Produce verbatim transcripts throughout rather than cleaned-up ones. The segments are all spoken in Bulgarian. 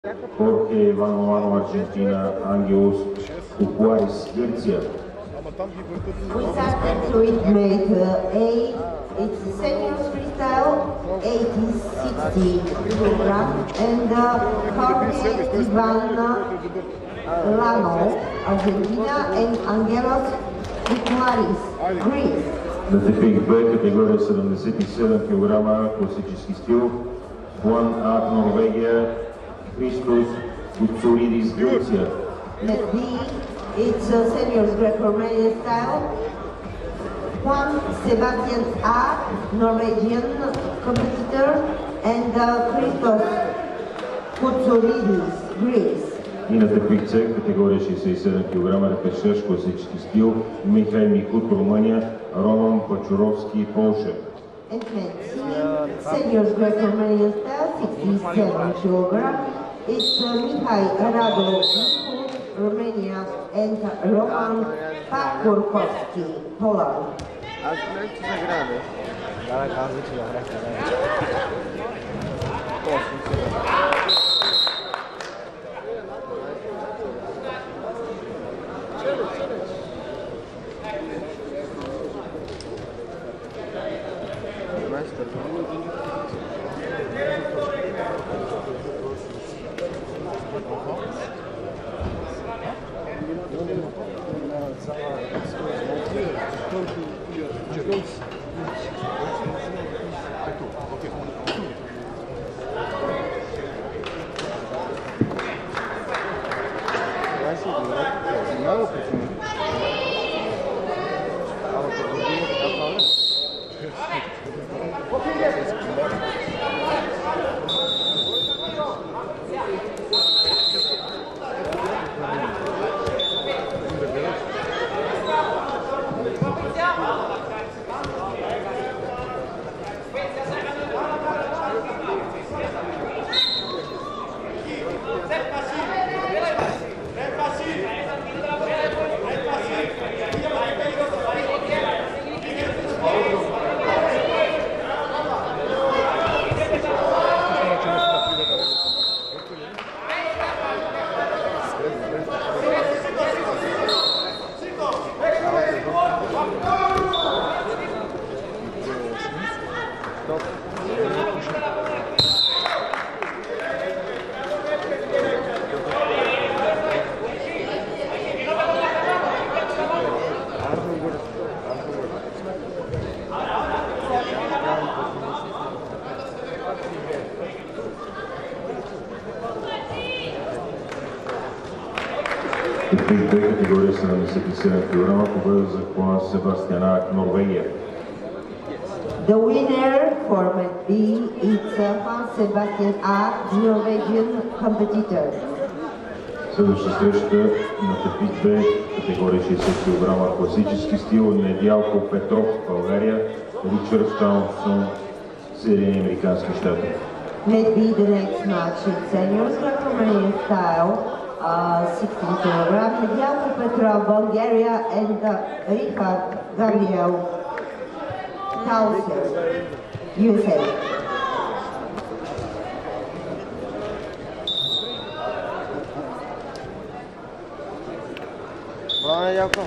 Jorge Ivanovic, Argentina, Angelos Kukuaris, Gърция. We started with mate uh, eight, it's seniors freestyle, eighty sixty kilogram, and uh, Jorge Ivan Lano, Argentina, and Angelos Kukuaris, Greece. На типик Б, категория седемдесет и седем килограма, класически стил, Juan А, Норвегия, Christos Koutsoulidis, Гърция. Net B, it's a seniors Greco-Romanian style. Juan Sebastian A, Norwegian competitor, and uh, Christos Koutsoulidis, Greece. И на типик С, категория шейсет и седем килограма, репешеж, класически стил, Михай Микут, Румъния, Роман Пачуровски, Полша. And men C, seniors Greco-Romanian style, sixty-seven kilogram. It's uh, Mihai Rado, Romania, and Roman Pakurkovski, Poland. Altfel ce se grave. Da, cam zice la vrea să Типик Б, категория седемдесет и седем килограма, победа за Juan Sebastian А, Норвегия. The winner for Met B is uh, Juan Sebastian A, Norwegian competitor. Следваща среща на типик Б, категория шейсет килограма, класически стил, Недялко Петров, България, Ричард Таунсон, Съединени американски щати. Met B, the next match is seniors Greco-Romanian style, uh, sixteen kilogram, Nedjalko Petrov, Bulgaria, and uh, Richard Gabriel Townsend, U S A. Bine, Iaco.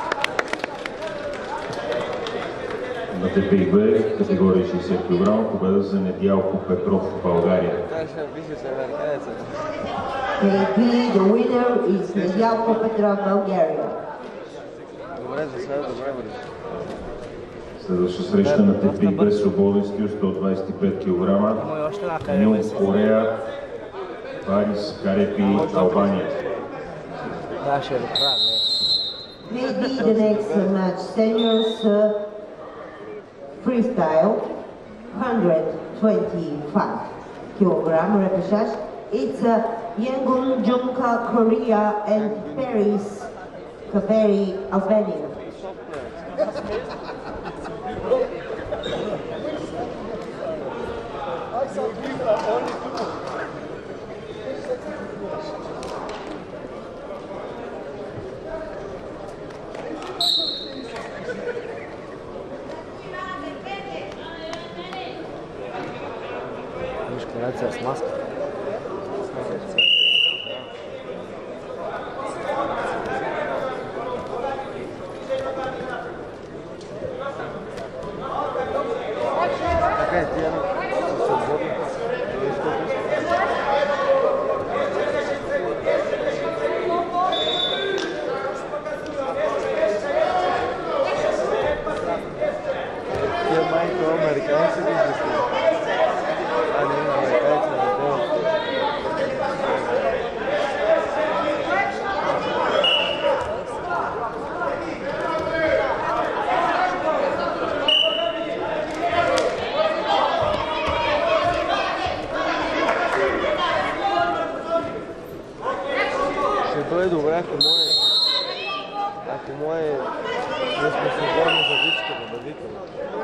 На типик Б, категория шейсет килограма, победа за Недялко Петров, България. Așa, bine să mergeți. Maybe the winner is Nedjalko Petrov, Bulgaria. Добре, за сега, добре, бъде. Следваща среща на типик Б, свободен стил, сто двадесет и пет килограма, Нил Корея, Парис Карепи, Албания. Da, și el, frate. Maybe the next match, seniors uh, freestyle, one twenty-five kilogram repechage. It's uh, Yangon Junka, Korea, and Paris Kaveri, Albania. Mișcărația, smască. То е добре, ако му е... Ако му е... Да сме свободни за вичката, да викаме.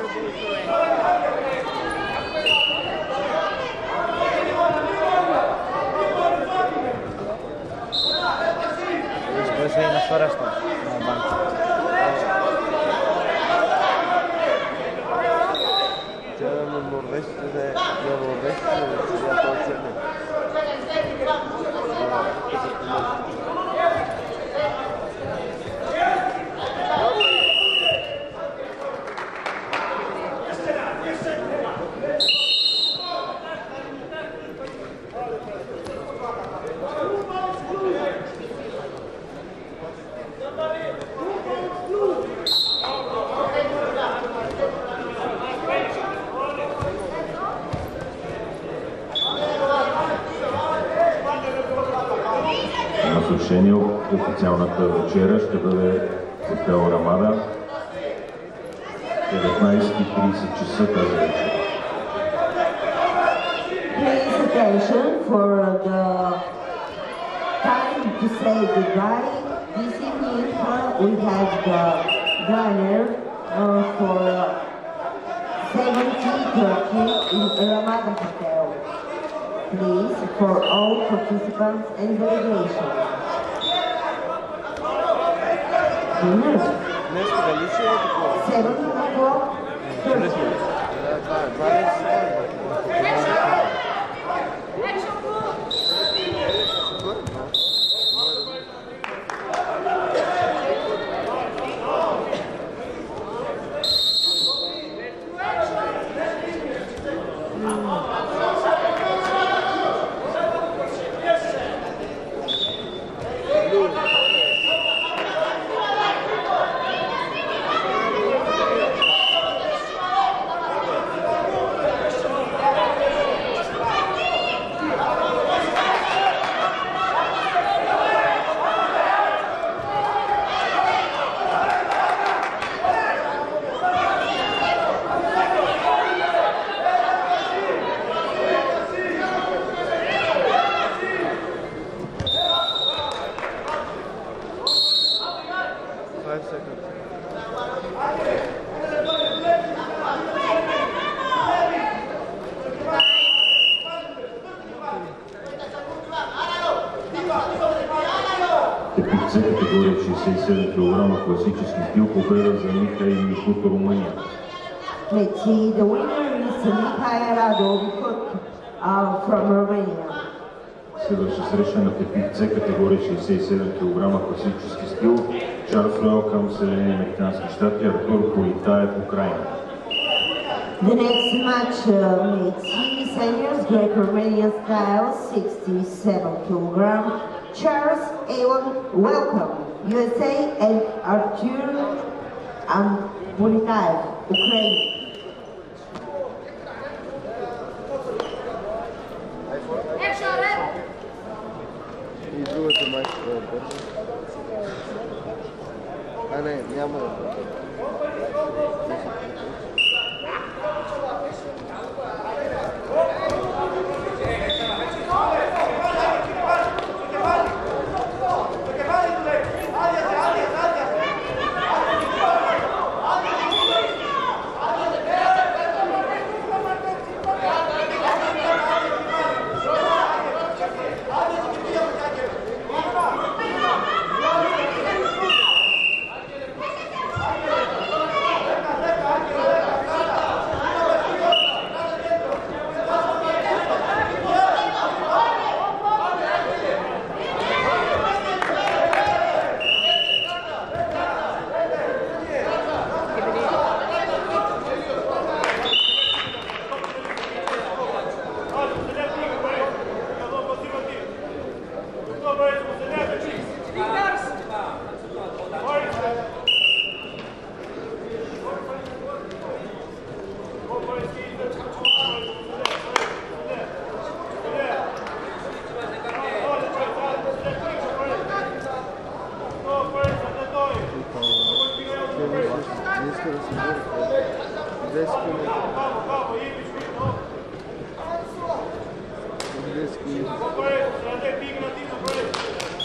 Виж, кой се и насваряща на банка. Тя на норвежците да е... На норвежците да е сега този ценен. Решение официалната вечера ще бъде в хотел Рамада деветнайсет и трийсет часа тази вечер. Please attention for the time to say goodbye. This evening uh, we have the dinner uh, for seventy thirty in Ramada Hotel. Please, for all participants and delegation. Dinner. Днеска дали ще е такова? seven o'clock. Интересно. Това е двайсет. Тепихце категория шейсет и седем килограма класически стил победа за Михаил от Румъния. Let's see, the winner is Mikhail Radovik uh, from Romania. Следваща среща на тепихце категория шейсет и седем килограма класически стил Чарлз Уелкъм, Съединени американски щати, Артур Политаев, Украина. The next match uh, meets seniors Greco-Romanian style, sixty-seven kilogram. Charles Avon, welcome, U S A, and Artur Politaev, Ukraine. И другата майка да е бързо. А не, няма да бъде. Десять минут.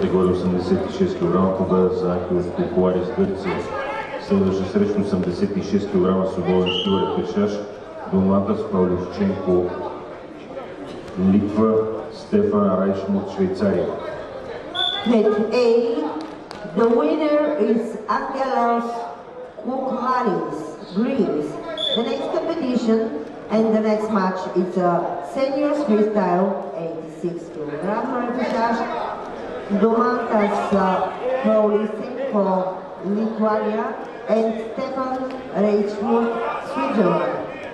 категория осемдесет и шест килограма, победа за Ангелос Коколарис Гърция. Следваща срещу осемдесет и шест килограма свободен стил ръкопашаж Доматас Павлюшченко Литва, Стефан Райшмут Швейцария. Net A, the winner is Angelos Koukharis, Greece. The next competition and the next match is a seniors freestyle eighty-six kilogram repechage. Domantas Paulisenko, Lithuania, and Stefan Reichmuth, Switzerland.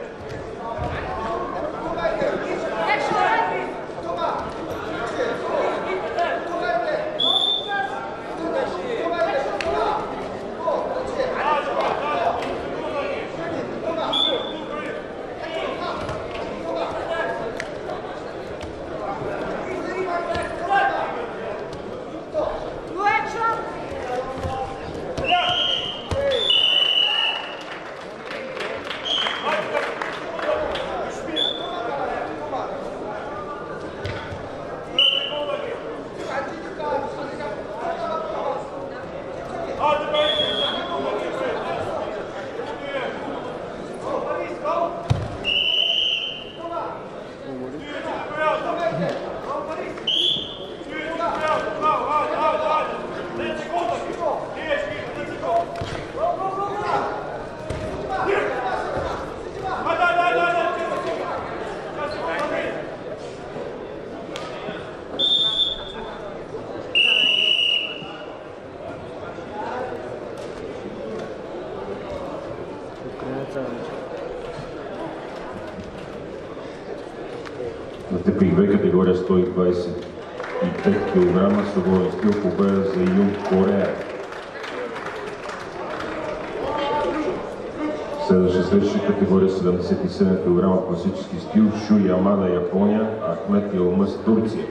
В две категория сто двадесет и пет килограма свободен стил, победа за Юн Корея. Следваща среща категория седемдесет и седем килограма класически стил Шу Ямада Япония, Ахмет Йылмаз Турция.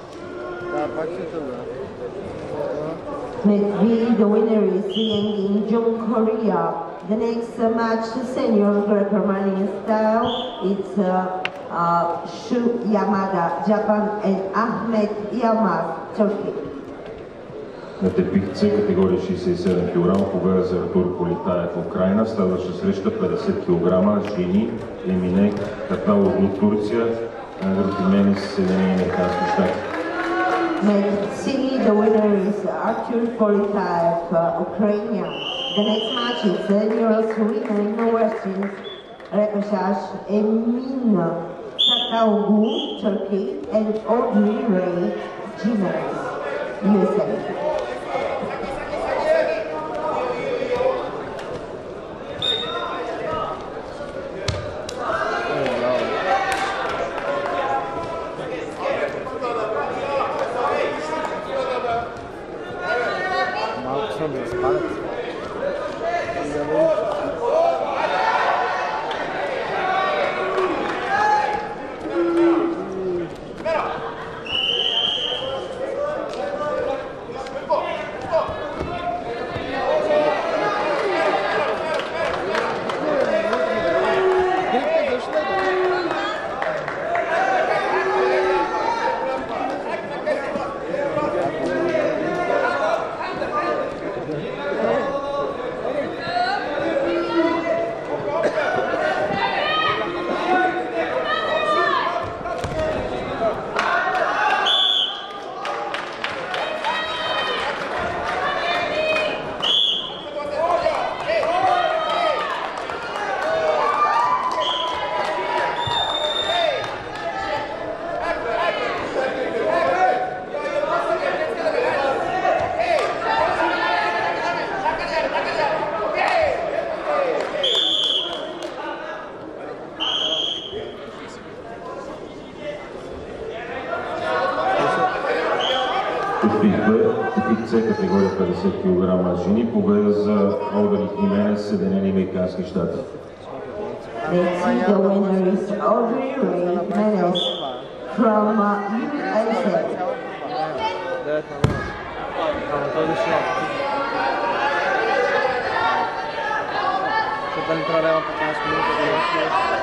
Net B, the winner is Yang In-jung, Korea. The next uh, match, senior Greco-Romanian style, it's uh, uh, Shu Yamada, Japan, and Ahmet Yılmaz, Turkey. На тепик С категория шейсет и седем килограма, победа за Артур Политаев, Украина. Следваща среща петдесет килограма жени Емине Каталоглу, Турция, Ангротименис, Съединени американски щати. Net C, the winner is Artur Politaev, uh, Ukraine. The next match is seniors women Western repechage Emine Kataoglu, Turkey, and Audrey Ray Jimenez, U S A. Типик С категория петдесет килограма жени, победа за Audrey Jimenez, Съединени американски щати. Let's see, the winner is Audrey Ray Jimenez from uh, U S A. Să intrarea în patruzeci minute.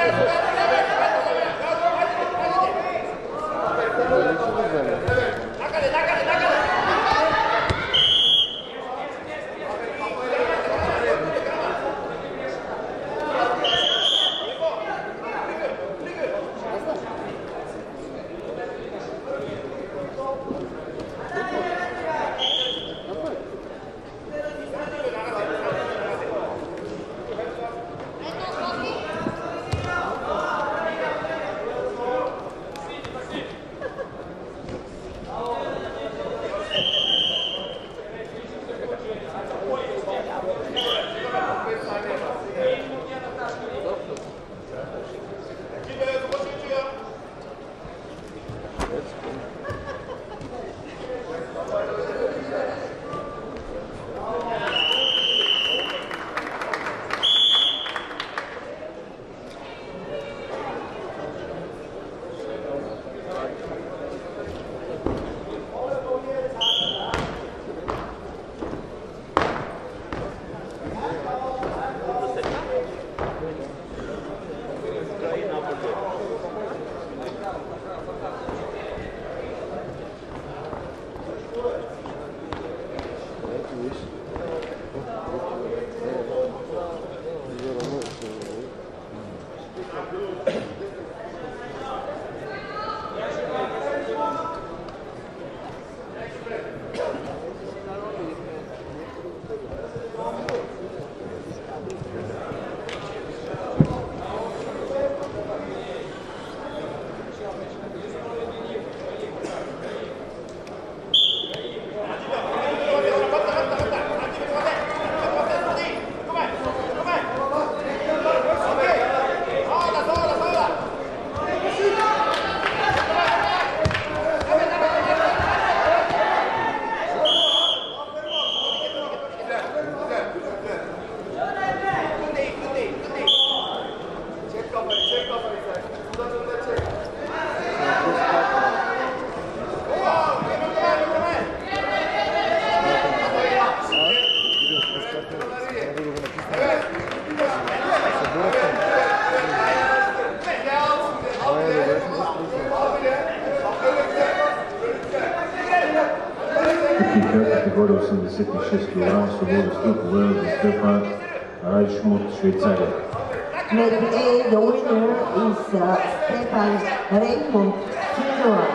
категория осемдесет и шест килограма свобода стилкова за Стефан Райшмут, Швейцария. Mat A, the winner is uh, Stefan Raimund, Switzerland.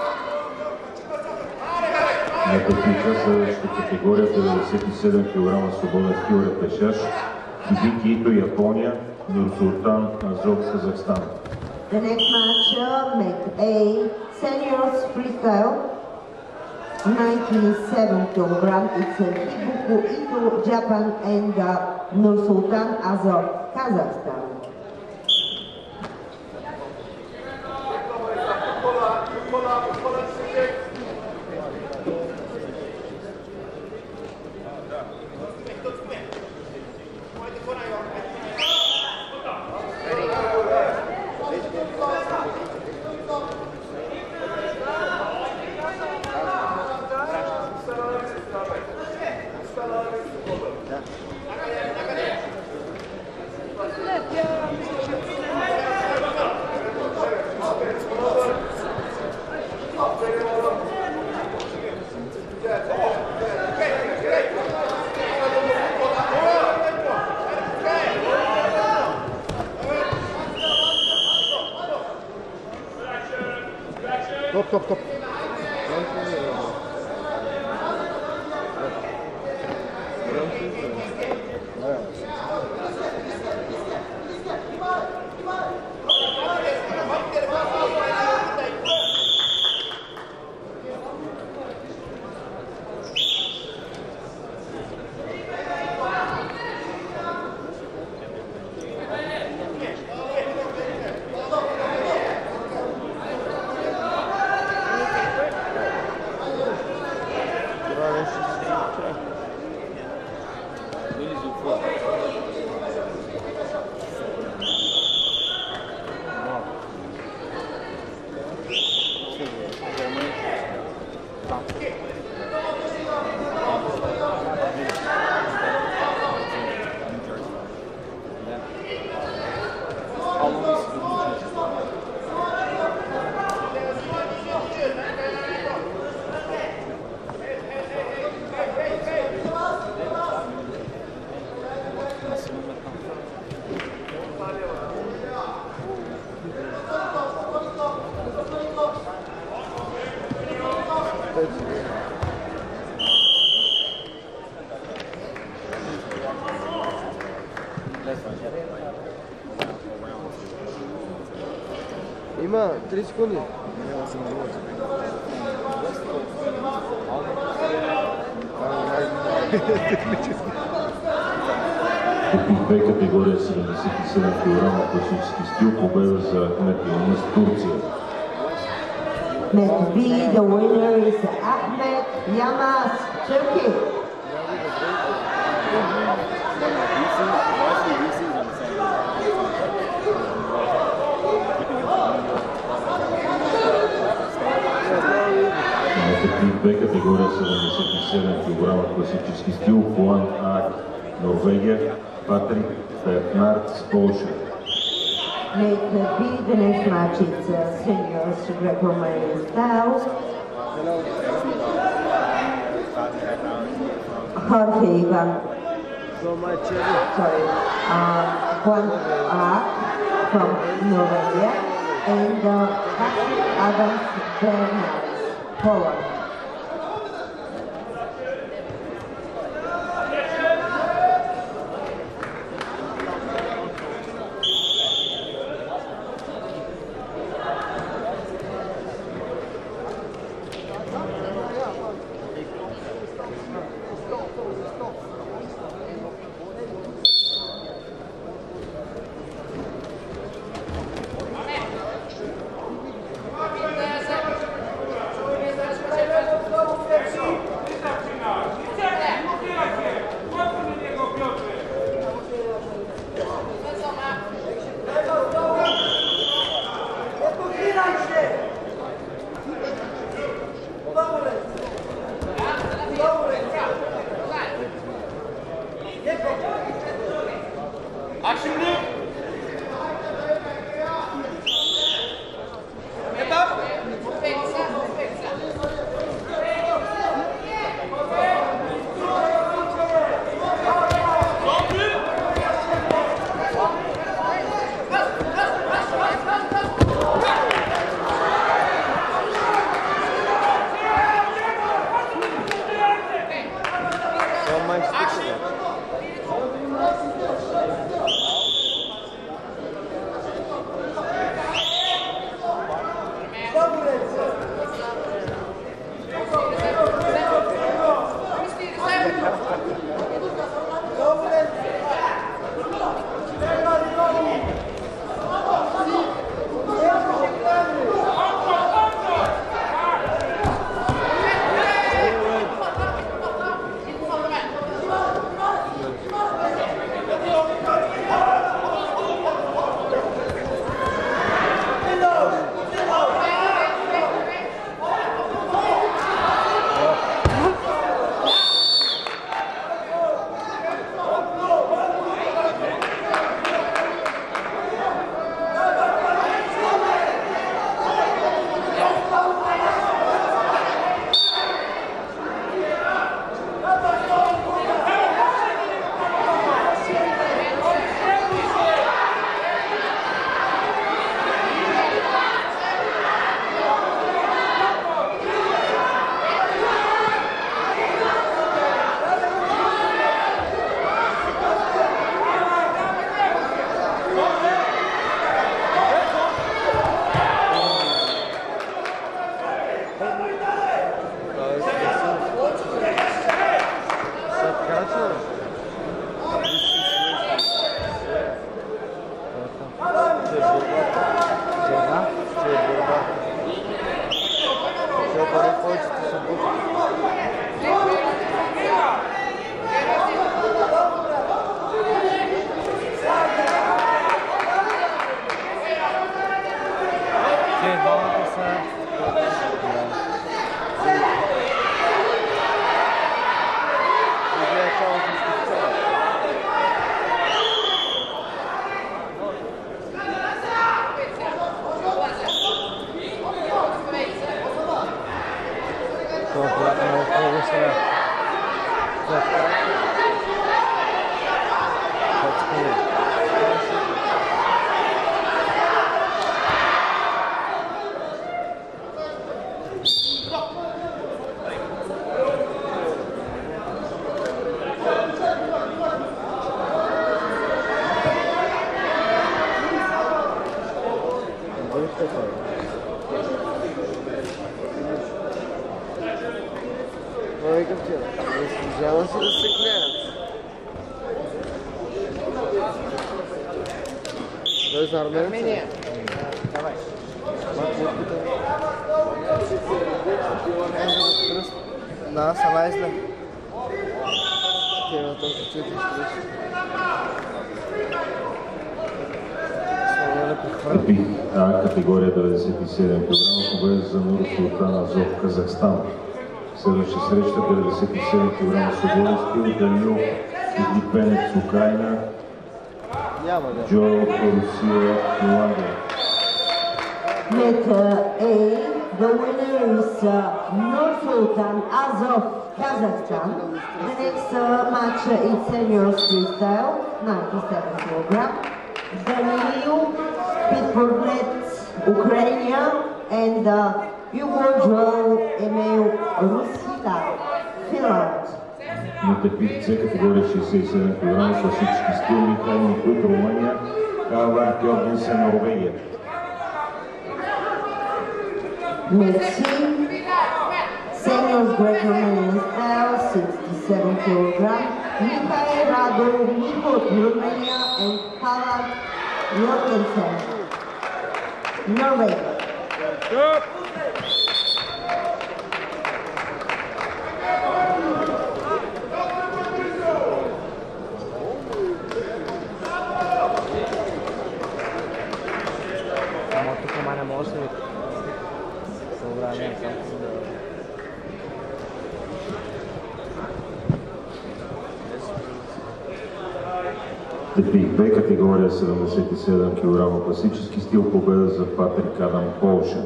Няколко следващата категория деветдесет и седем килограма свободен стил репешаж Хибики Ито, Япония, Нурсултан Азов, Казахстан. The next match, uh, Mat A, seniors freestyle, ninety-seven kilograms. It's uh, Hibuku Ito, Japan, and uh, Nursultan Azov, Kazakhstan. Top, top, top. How long is Има три секунди. Топик две категория седемдесет и седем килограма класически стил, победа за Ахмет Йылмаз, Турция. Mat B, the winner is Ahmet Yılmaz, Turkey. Топик две категория седемдесет и седем килограма класически стил, Хуан Ак, Норвегия, Патрик Бернард, Полша. Mat B, the next match is uh, seniors Greco-Roman styles. Jorge Ivan, So much. sorry, uh, Juan Ak from Norway and uh, Patrick Adams Bernard, Poland. Взема си да се гледат. Той за Армения. Давай. Да, са най-зле. Те имат още четири стрещи. Тъпи А категория деветдесет и седем килограма, победа за Нур Султан Азов, Казахстан. Следваща среща деветдесет и седем килограма свободен стил, Данил Излипенец, Украина, Джо, Русия, Финландия. Letter A, the winner is uh, Nur Sultan Azov, Kazakhstan. The next uh, match uh, is seniors freestyle, ninety-seven kilograms. Danil Pitfornets, Ukraine, and uh, Hugo Joel Emil Rusita, Finland. На тъпи С категория шейсет и седем килограма, класически стил, Михаил Никут, Румъния, Кавар Кьоргенсен, Норвегия. Merci. Seniors Greco-Romanian style, sixty-seven kilograms. Mikhail Radu, Mikot, Romania, and Kavak Jorgensen, Norway. Тъпи Б категория седемдесет и седем килограма, класически стил, победа за Патрик Адам, Полша.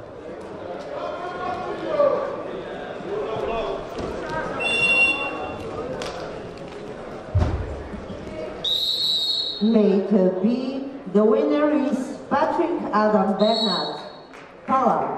Mate B, the winner is Patrick Adam Bernard, Poland.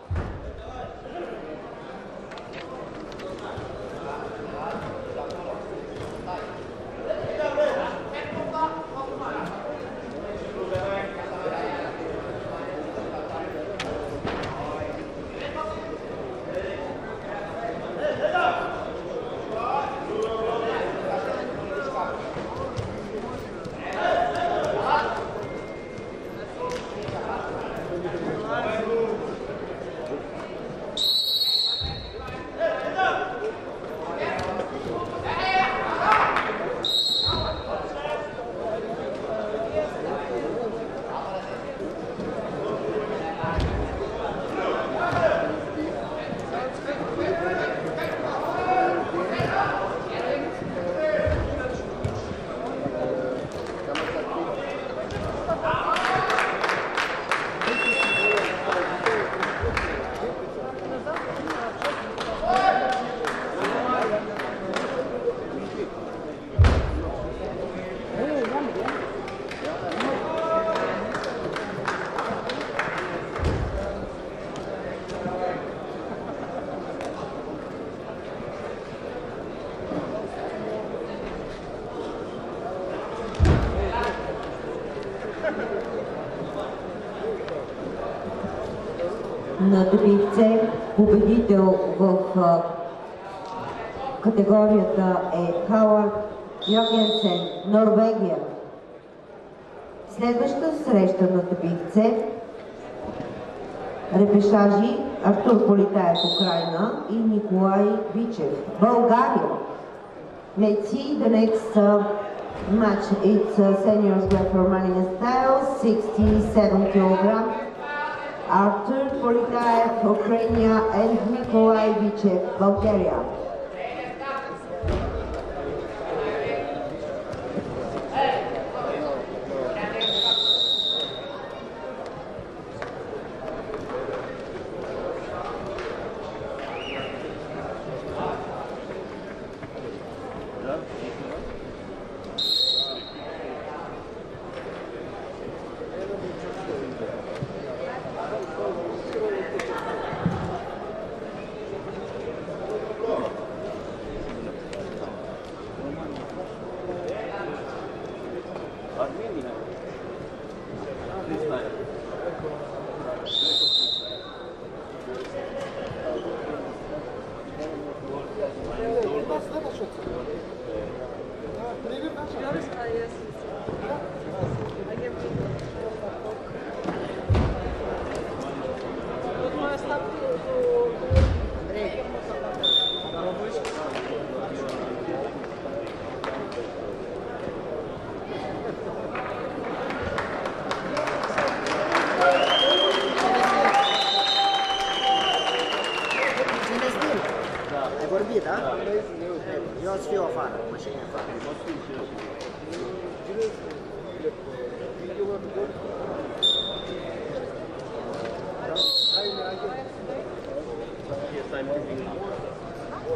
На добивце победител в а, категорията е Хауард Йогенсен, Норвегия. Следваща среща на добивце репешажи Артур Политаев, Украина, и Николай Вичев, България. Let's see the next uh, match. It's uh, seniors Greco-Romanian style, sixty-seven kilograms. Artur Politaev, Ukraine, and Nikolai Vichev, Bulgaria.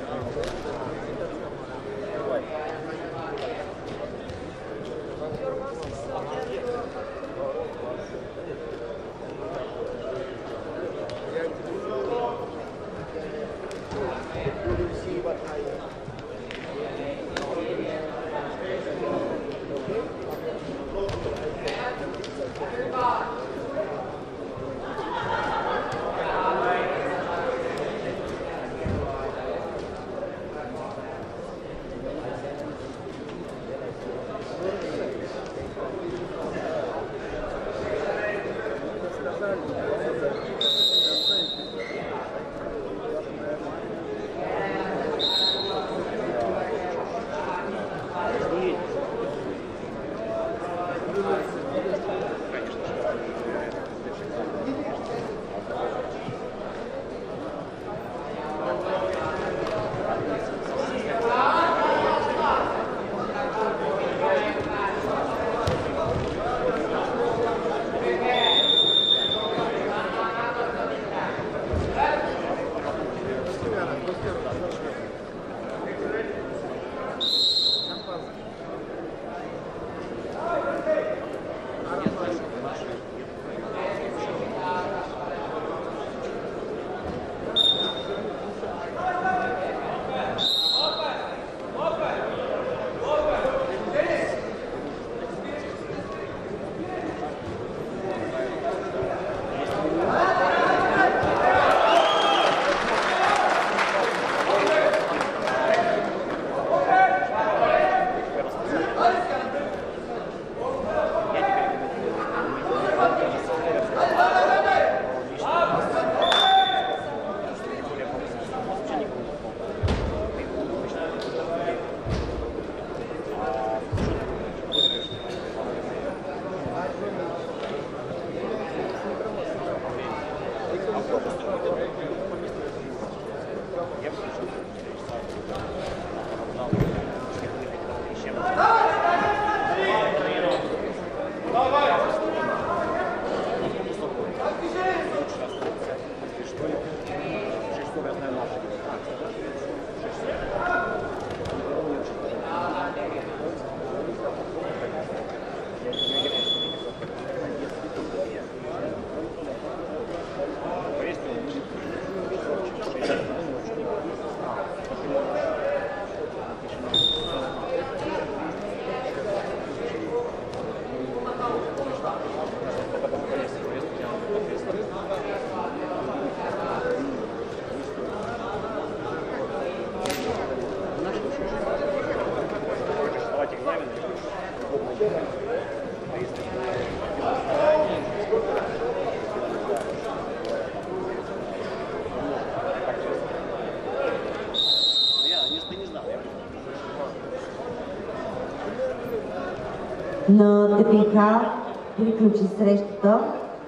На Тепейка приключи срещата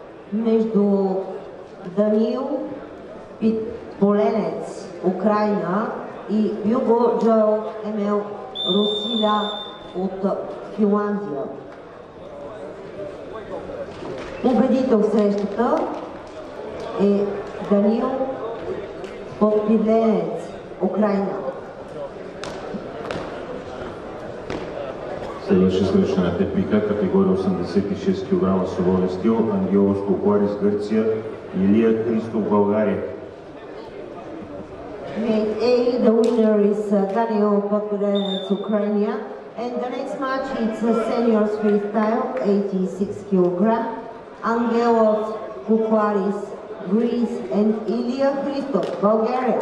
между Даниил Поленец, Украйна, и Юго Джоел Емел Русиля от Финландия. Победител в срещата е Даниил Поленец, Украйна. Следваше среща на Тепейка, категория осемдесет и шест килограма свободен стил, Ангелос Кокуарис, Гърция, Илия Христов, България. Mate A, the winner is uh, Daniil Polenets, Ukraine, and the next match is uh, seniors freestyle, eighty-six kilogram, Angelos Koukaris, Greece, and Ilya Christov, Bulgaria.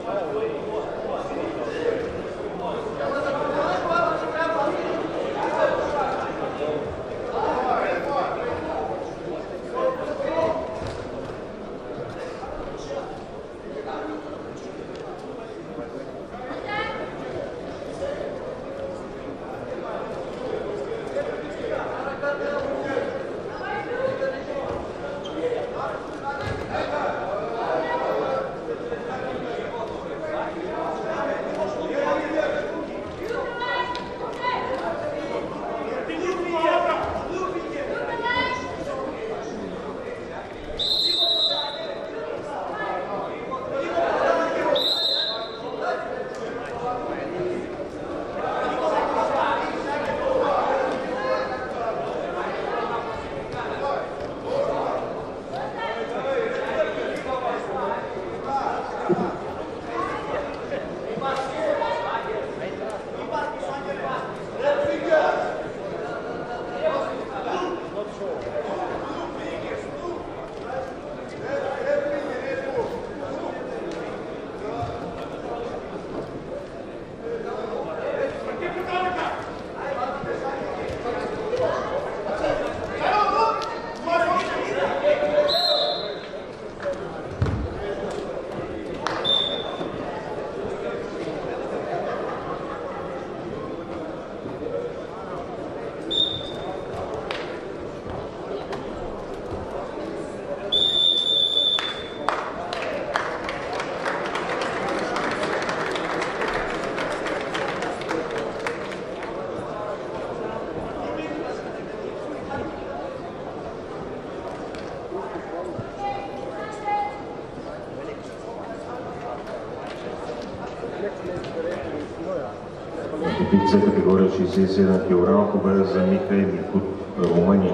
Певица категория шестдесет и седем килограма, победа за Михай Микут, Румъния.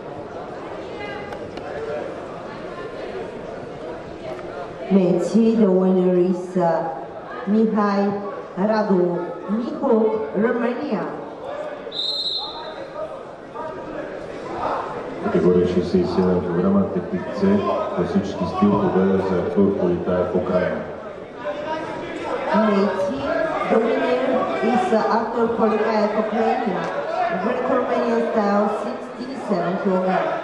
Match, the winner is uh, Mihai Radu Mikut, Romania. Категория шестдесет и седем килограма, тепице, класически стил, победа за Артур Политаев, Украина. Match, the winner is uh, Artur Polikaev, Ukraine. Greco-Romanian style, sixty-seven kilograms.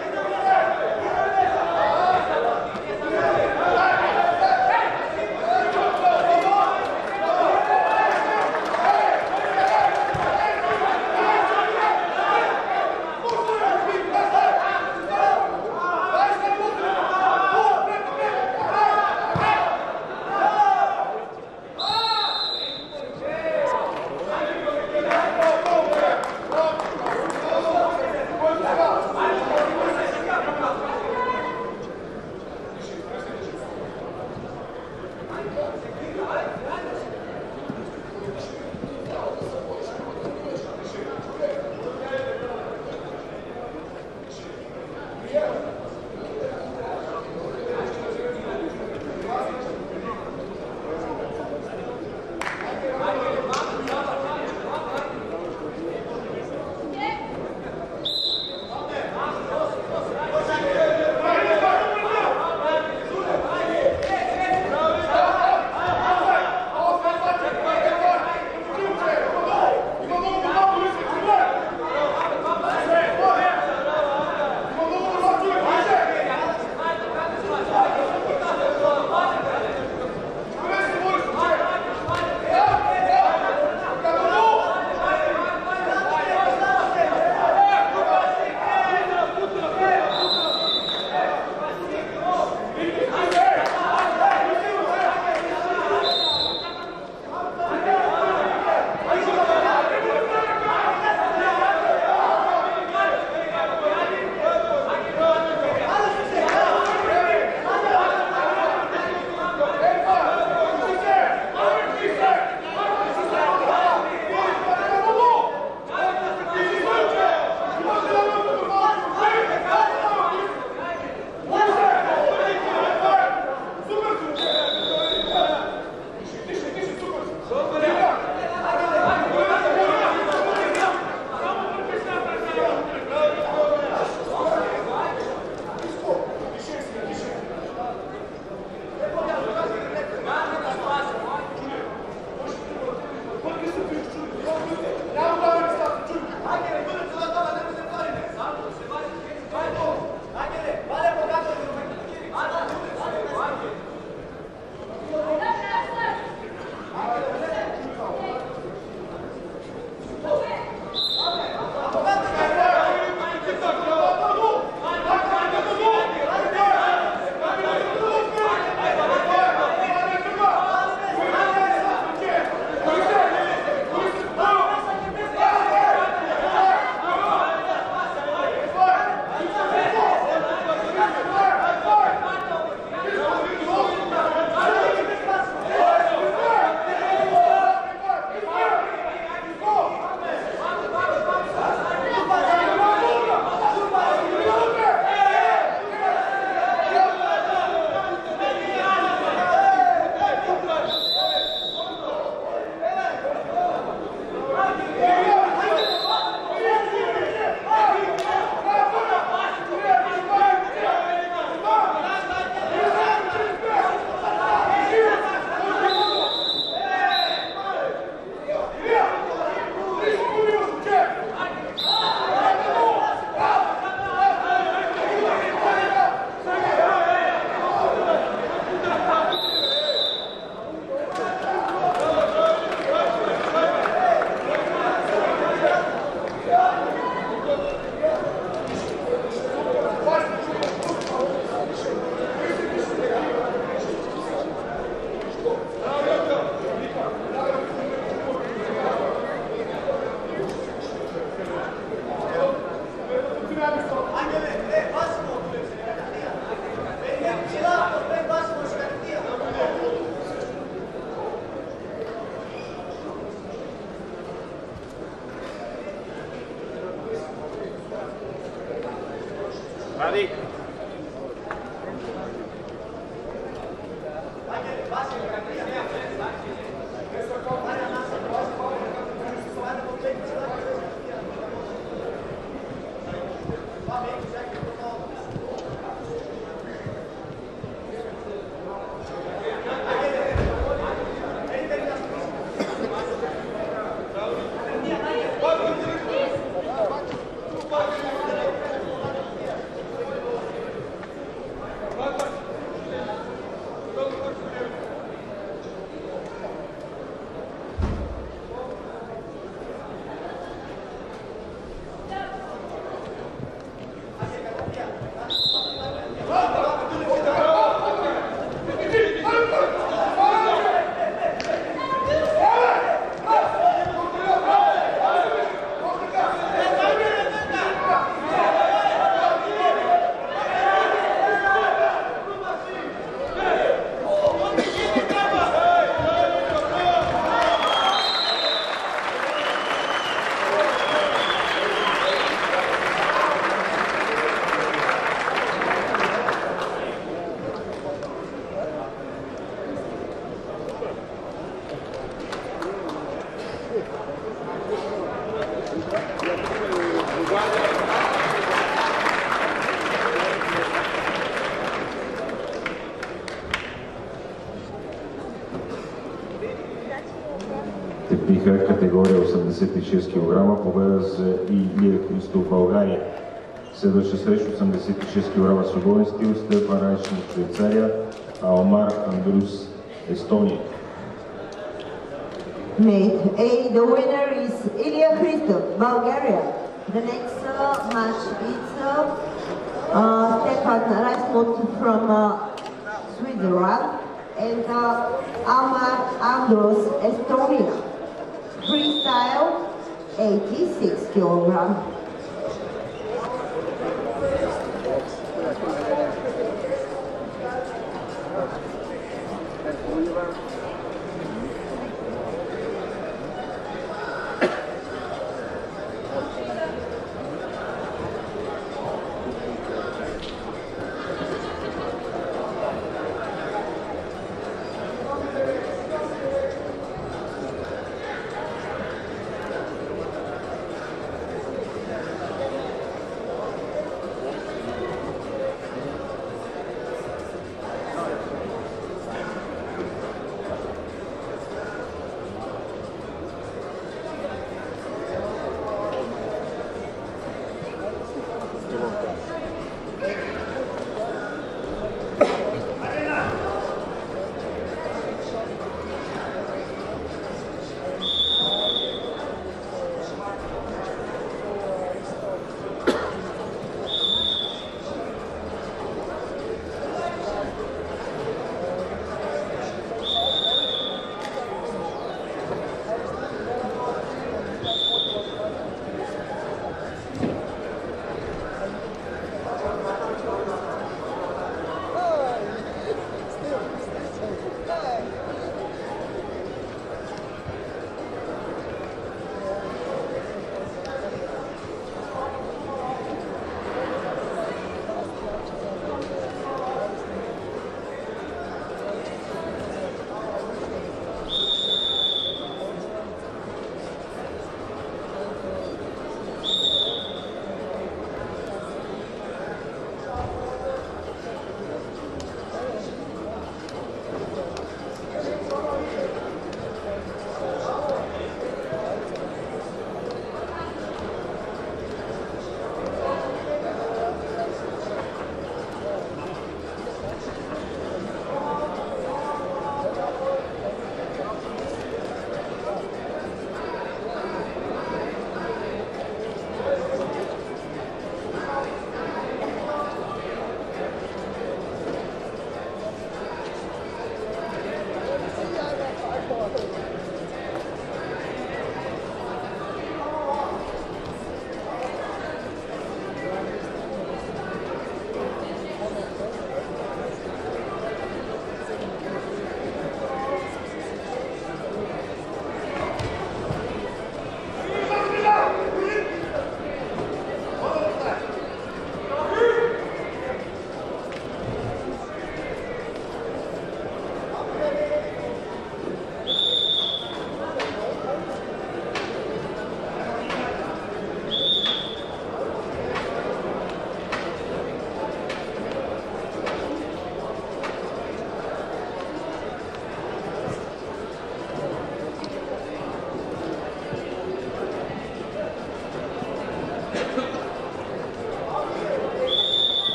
Техника категория осемдесет и шест килограма, победа за Илия Христов, България. Следваща среща осемдесет и шест килограма свободен стил, Стефан Райшин, Швейцария, Алмар Андрус, Естония. Mate A, the winner is Ilya Christov, Bulgaria. The next uh, match is uh, uh, Stefan Rasmut from uh, Switzerland and uh, Almar Andros, Estonia. Freestyle, eighty-six kilograms.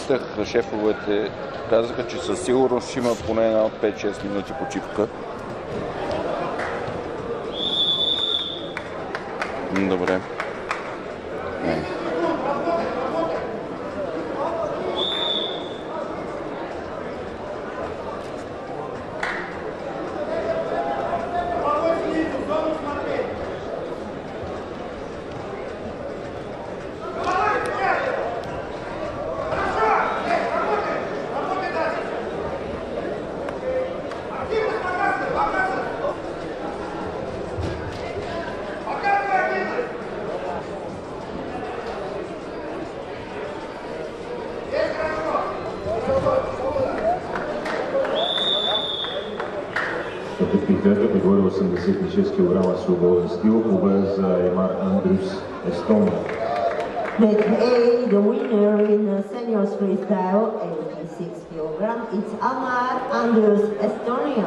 Попитах шефовете, казаха, че със сигурност ще има поне една от пет-шест минути почивка. Добре. Не. Категория осемдесет и шест килограма свободен стил, победа за Емар Андрюс, Естония. With A, the winner in the seniors freestyle, eighty-six kilograms, it's Amar Andrus, Estonia.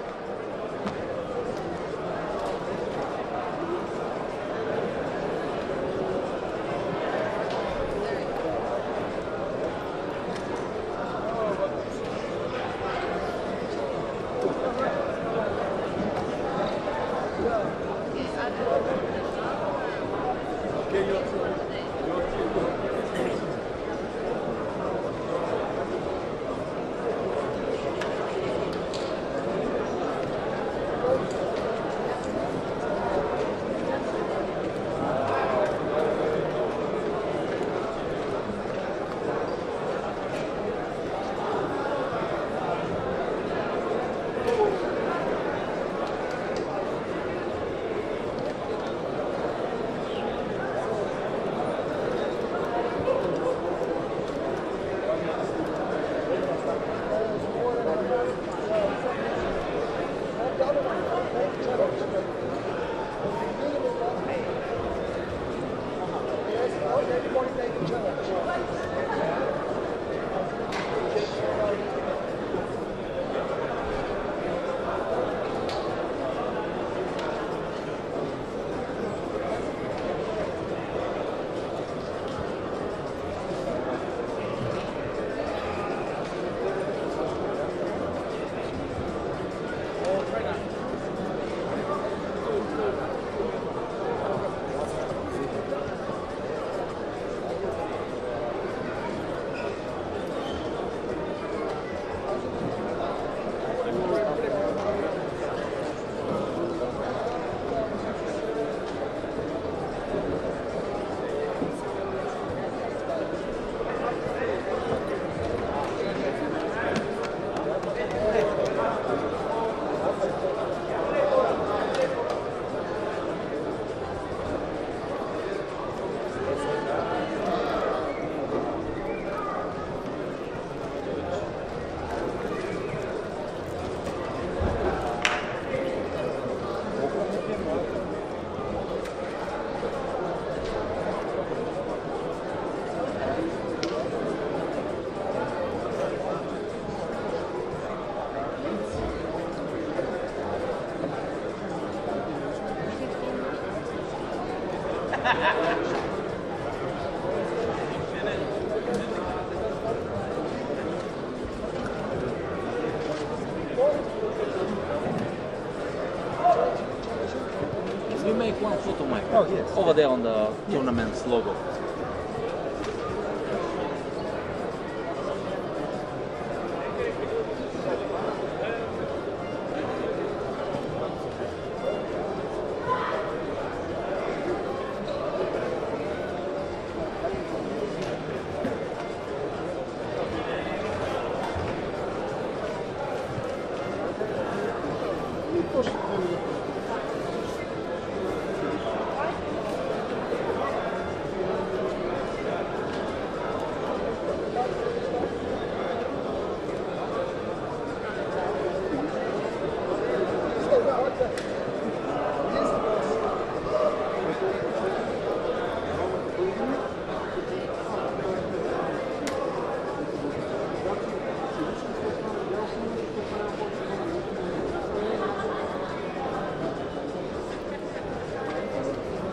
We make one photo, Mike. Oh, yes. Over there on the tournament's logo.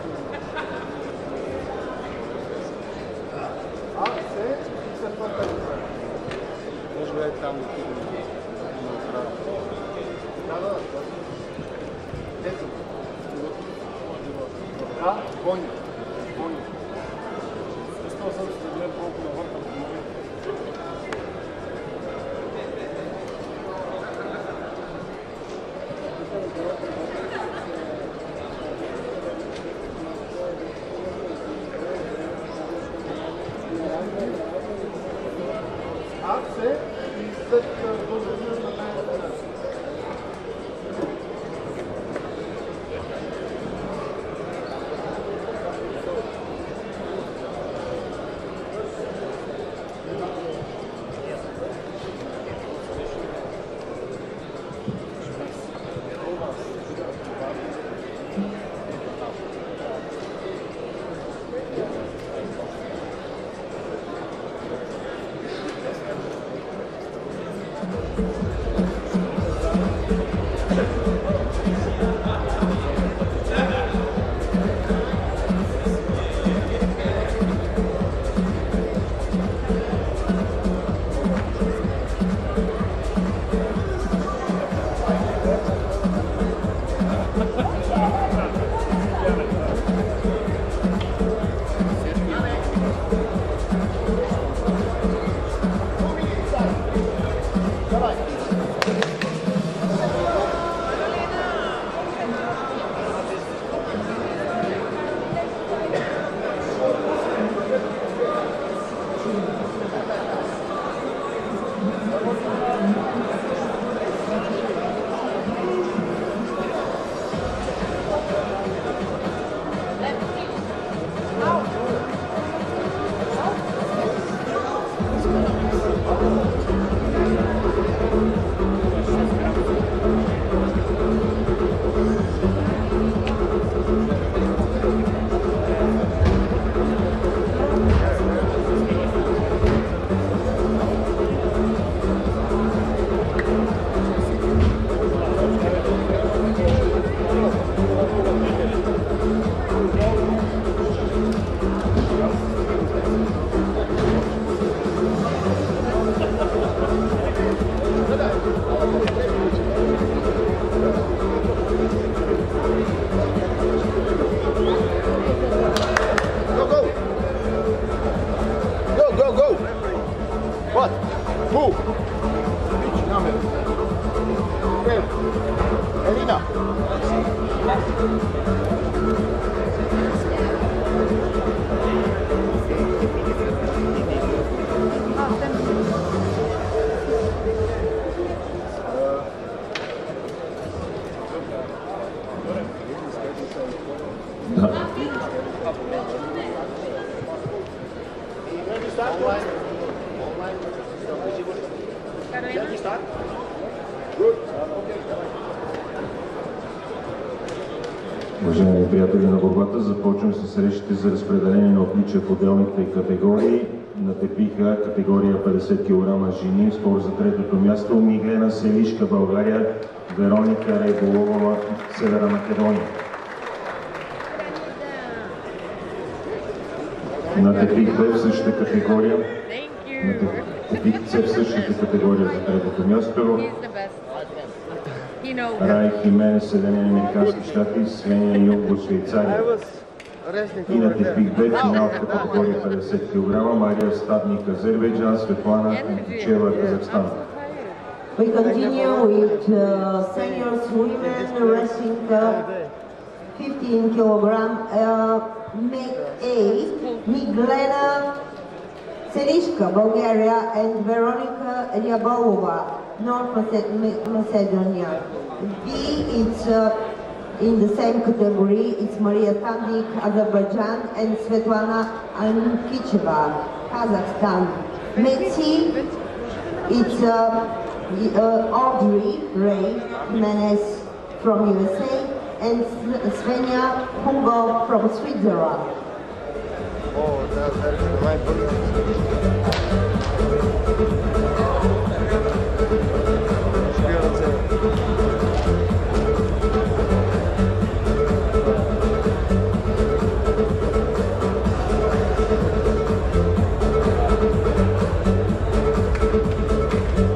Ah, c'est, ça живее там. Да, бойни. Бойни. Стал съм ще гледам колко навъртам в момента. Аз се и след този на най-добре. What? Who? Which number? twelve. Elina. Уважаеми приятели на борбата, започвам с срещите за разпределение на отличия в отделните категории. На тепиха категория петдесет килограма жени, спор за третото място Миглена Селишка, България, Вероника Райболова, Северна Македония. На тепих Б в същата категория, на тепих С в същата категория за третото място Рай Хименес, Съединени американски щати, Свения Юнго, Швейцария. И на тепих Б финал в категория петдесет килограма Мария Стадник, Азербайджан, Светлана Античева, Казахстан. We continue with uh, seniors women wrestling uh, fifteen kilogram uh, make eight Miglena Selishka, Bulgaria, and Veronica Ryabolova, North Macedonia. B, it's uh, in the same category, it's Maria Tandik, Azerbaijan, and Svetlana Ankicheva, Kazakhstan. Metsi, it's uh, uh, Audrey Ray Jimenez from U S A, and Svenja Hungo from Switzerland. Oh, that, that is the right body.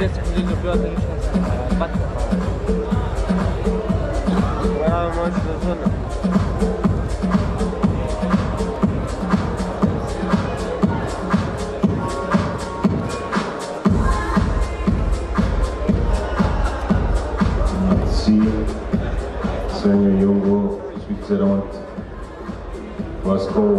се ходи до билата лично съм батка. Тогава може да звънна. Svenja Jungo, Switzerland, Glasgow.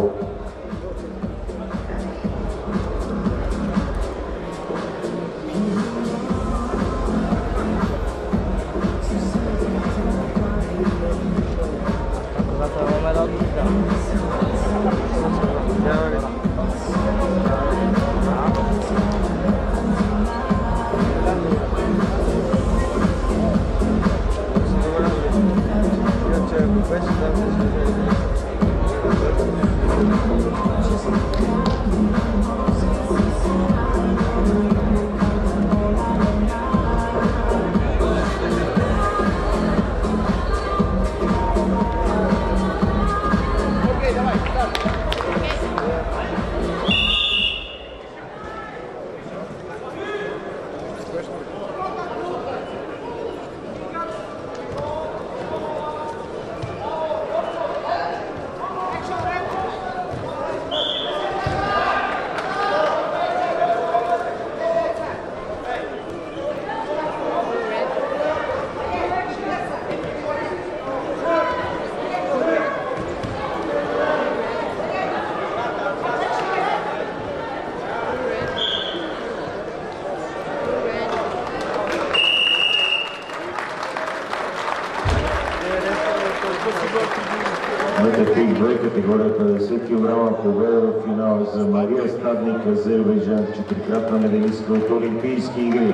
Метъпик две, категория петдесет килограма, победа в финала за Мария Стадник, Азербайджан, четирикратна медалистка от Олимпийски игри.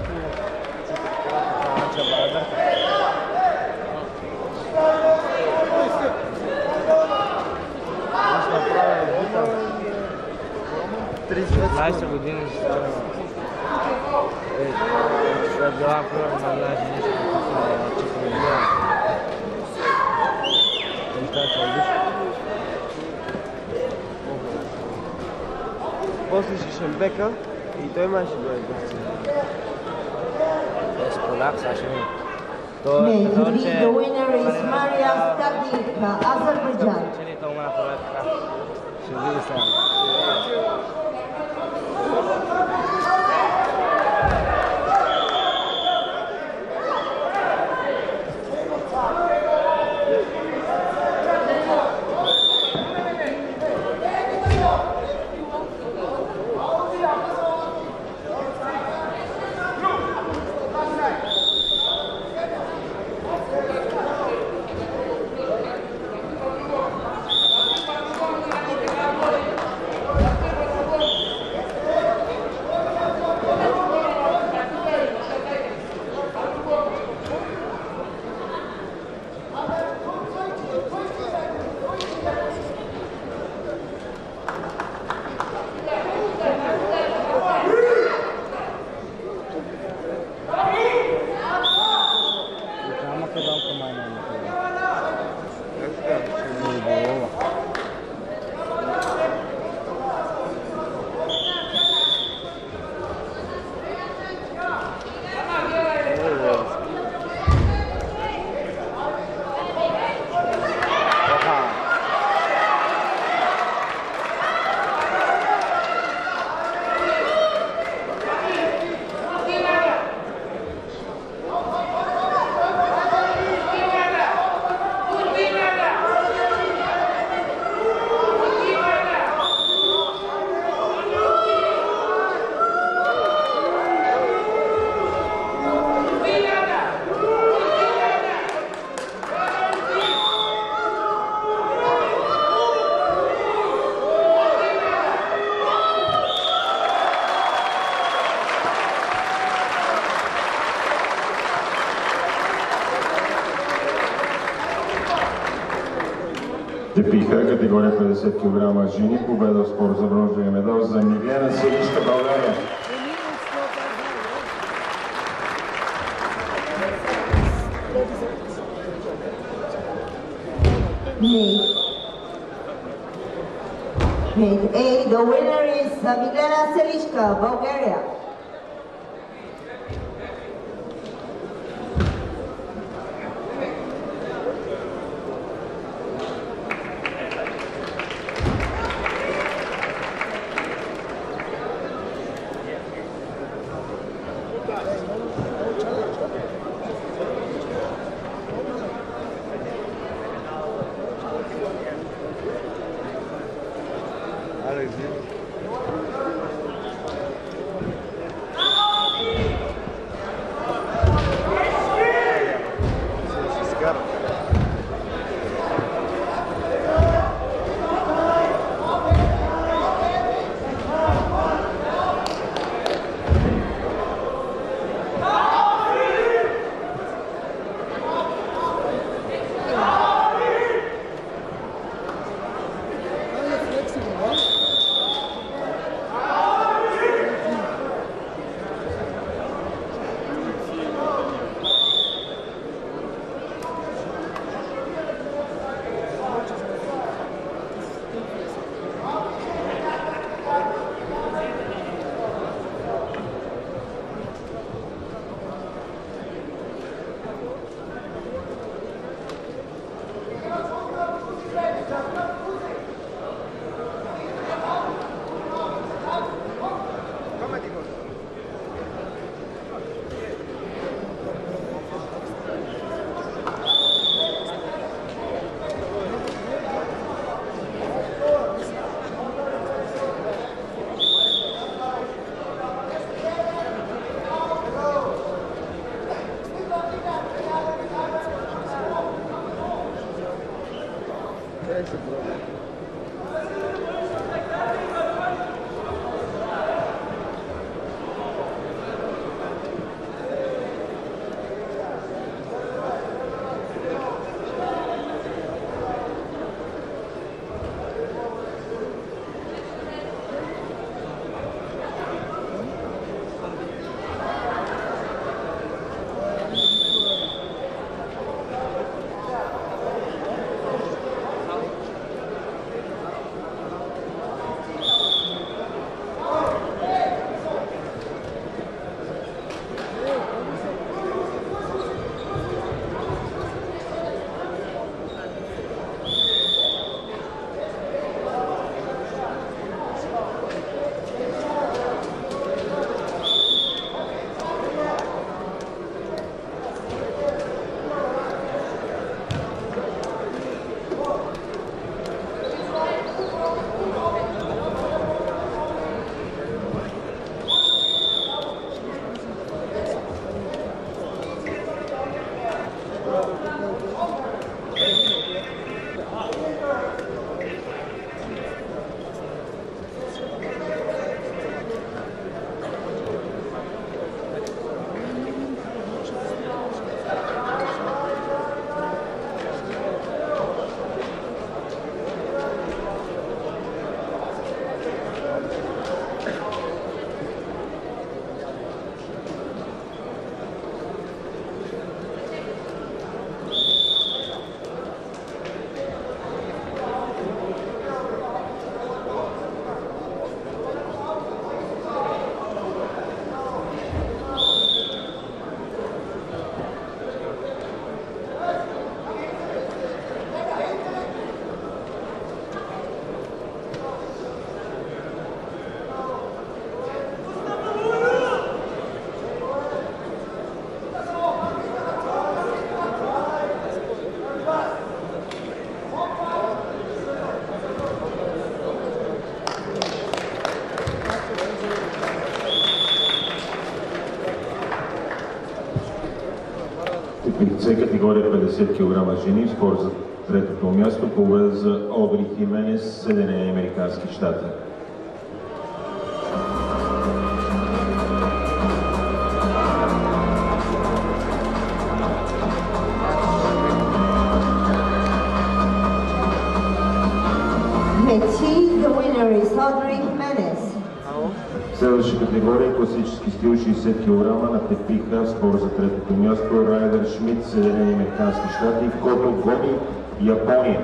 тридесет години ще била първа на една женичка, после ще Шембека и той май ще бъде гостин. Е, с поляк, сега ще видим. May the winner is Maria Stadnik, Azerbaijan. Ученика ума поляк, така. Ще види сега. Тепиха, категория петдесет килограма жени, победа в спор за бронзовия медал за Милена Селичка, България. Mate A, the winner is Milena Селичка, Bulgaria. С категория петдесет килограма жени, спор за третото място, победа за Обри Хименес, Съединени американски щати. The winner is Audrey Jimenez. Следваща категория класически стил шейсет килограма на тепиха, спор за третото място, Райдер Шмидт, Съединени американски щати, Кото Гоми, Япония.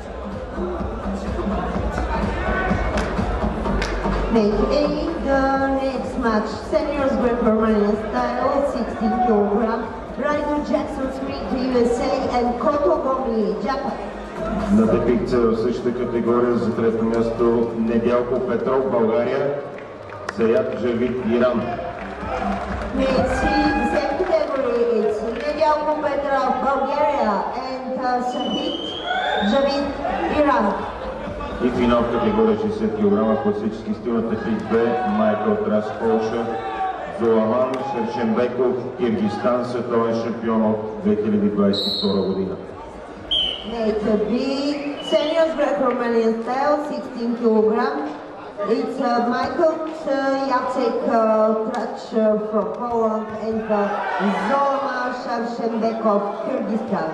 Make eight, the next match, seniors weight permanent style, sixteen kilogram, Ryder Jackson Smith, U S A, and Koto Gomi, Japan. На тепикца в същата категория за трето място Недялко Петров, България, Саят Джавид, Иран. May see the same category is Nedialko Petra of Bulgaria and uh, Shahid Javid Iran. И финал в категория шейсет килограма класически стил на тепик Б, Майкъл Трас, Полша, Золаман Шершенбеков, Киргизстан, световен шампион от две хиляди двадесет и втора година. Nate B, seniors Greco-Romanian style, sixteen kilograms. It's uh, Michael uh, Jacek uh, Trach uh, from Poland and uh, Zolma Sharshenbekov, Kyrgyzstan.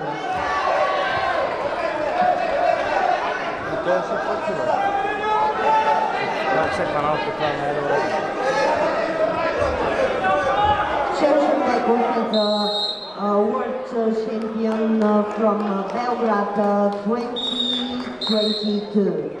Sharshenbekov is a uh, world uh, champion uh, from uh, Belgrade uh, twenty twenty-two.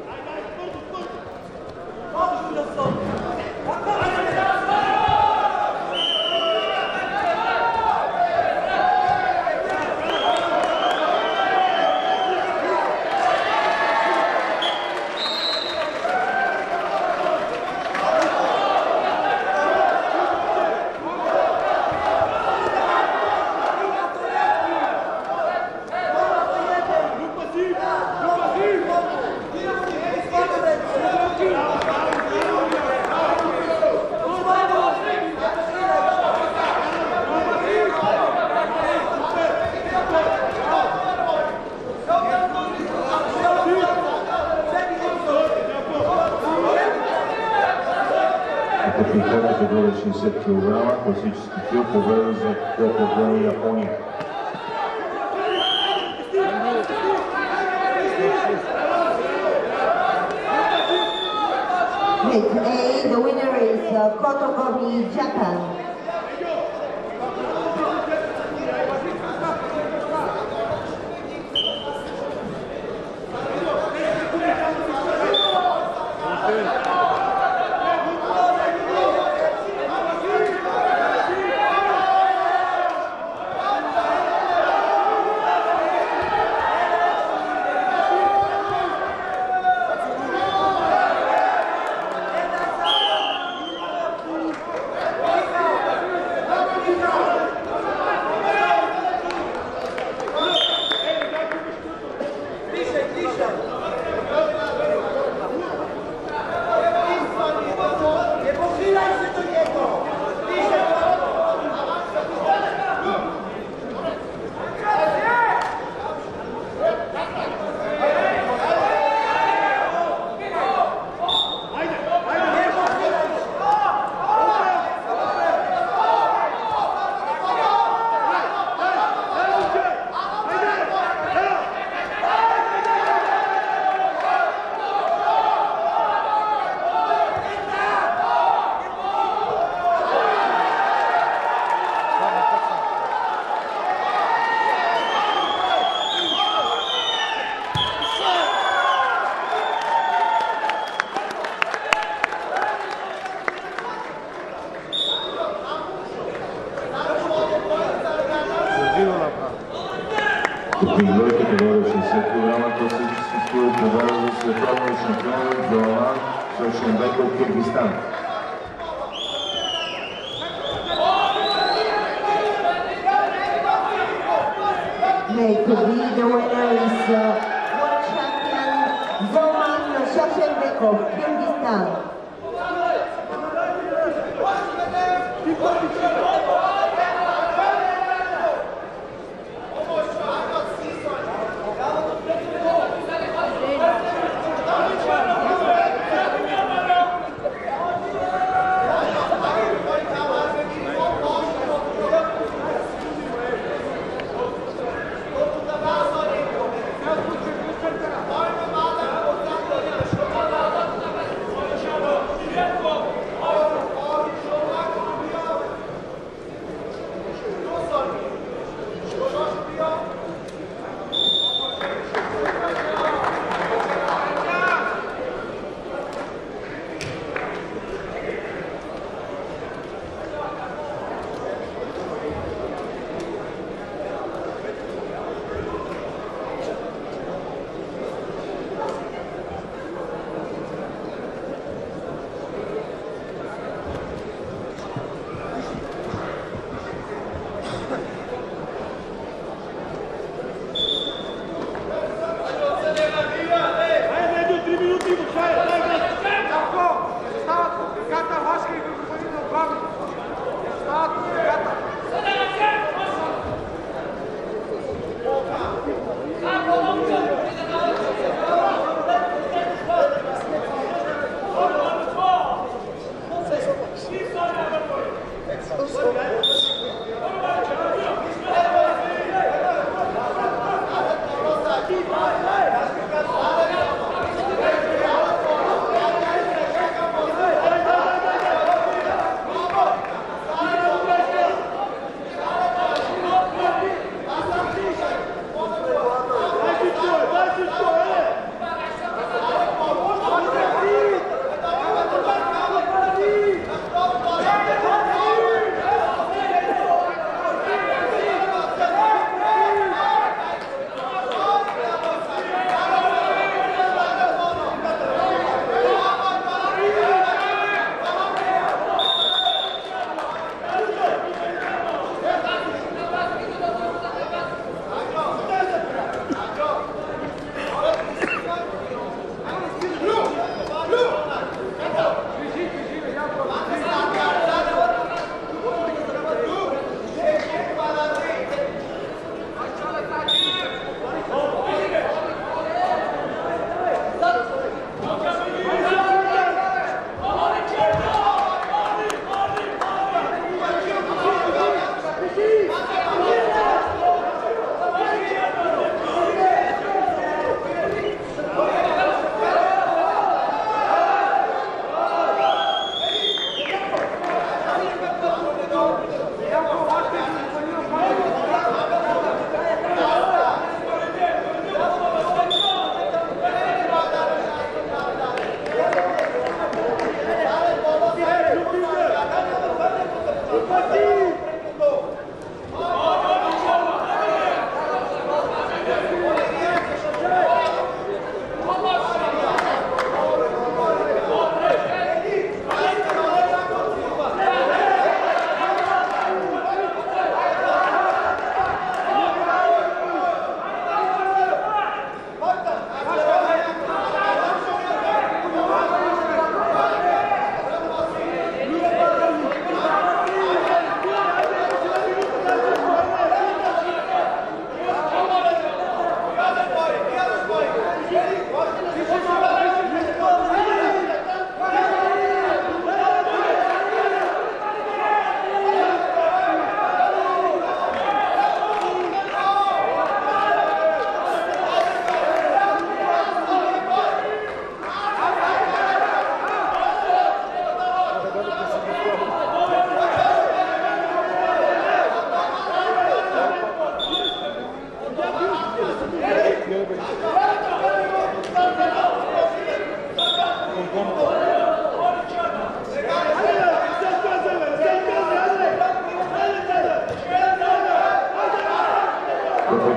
Тепика категория шейсет килограма класически стил, победа за Кокогой, Япония. With A, the winner is uh, Kotogomi, Japan. Категория категория шейсет килограма класически стил, победа за световния шампион Золоман Шершенбеков, Киргизстан. May to be the winner is uh, world champion Zolman Sharshenbekov, Kyrgyzstan.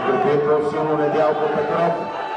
подкрепи силно Недялко Петров.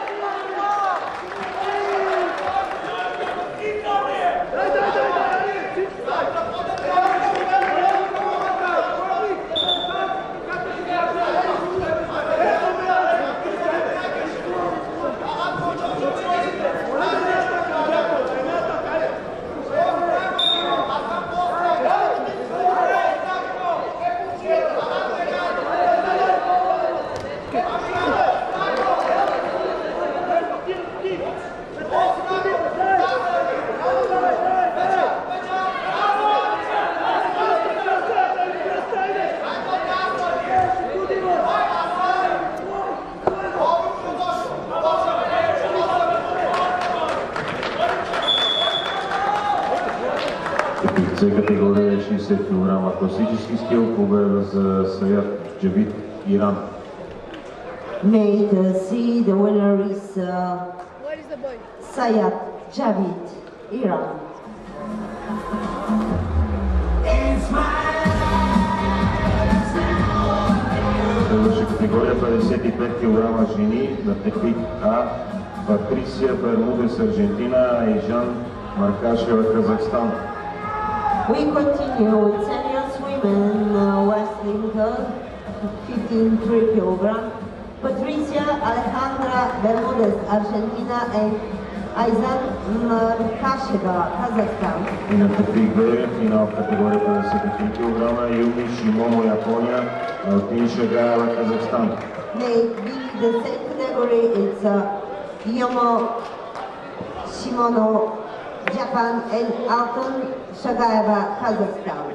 С категория шейсет килограма класически стил, победа за Саят Джавид, Иран. May it see the winner is uh, Where is the boy? Sayat Javid, Iran. Следваща категория петдесет и пет килограма жени на техник А. Патрисия Бермудес, Аржентина, Айжан Маркашева, Казахстан. We continue with seniors women uh, wrestling uh, fifty-three kilogram. Patricia Alejandra Bermudez, Argentina, and Aizan Markasheva, Kazakhstan. И на техник Б, финал в категория петдесет и три килограма, Юми Шимоно, Япония, Алтин Шагаева, Казахстан. May be the same category, it's uh, Yomo Shimono, Japan, and Alton Shagaeva, Kazakhstan.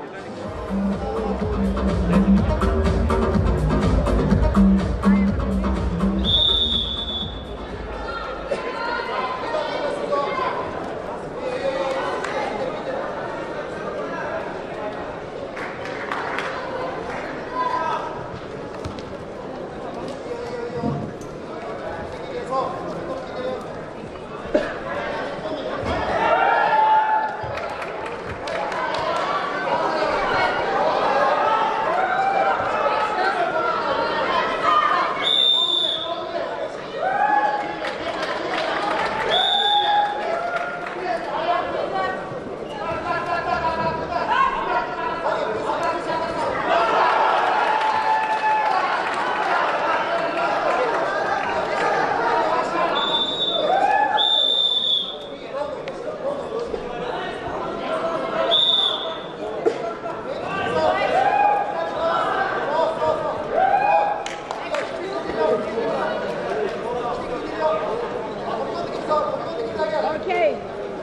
Okay.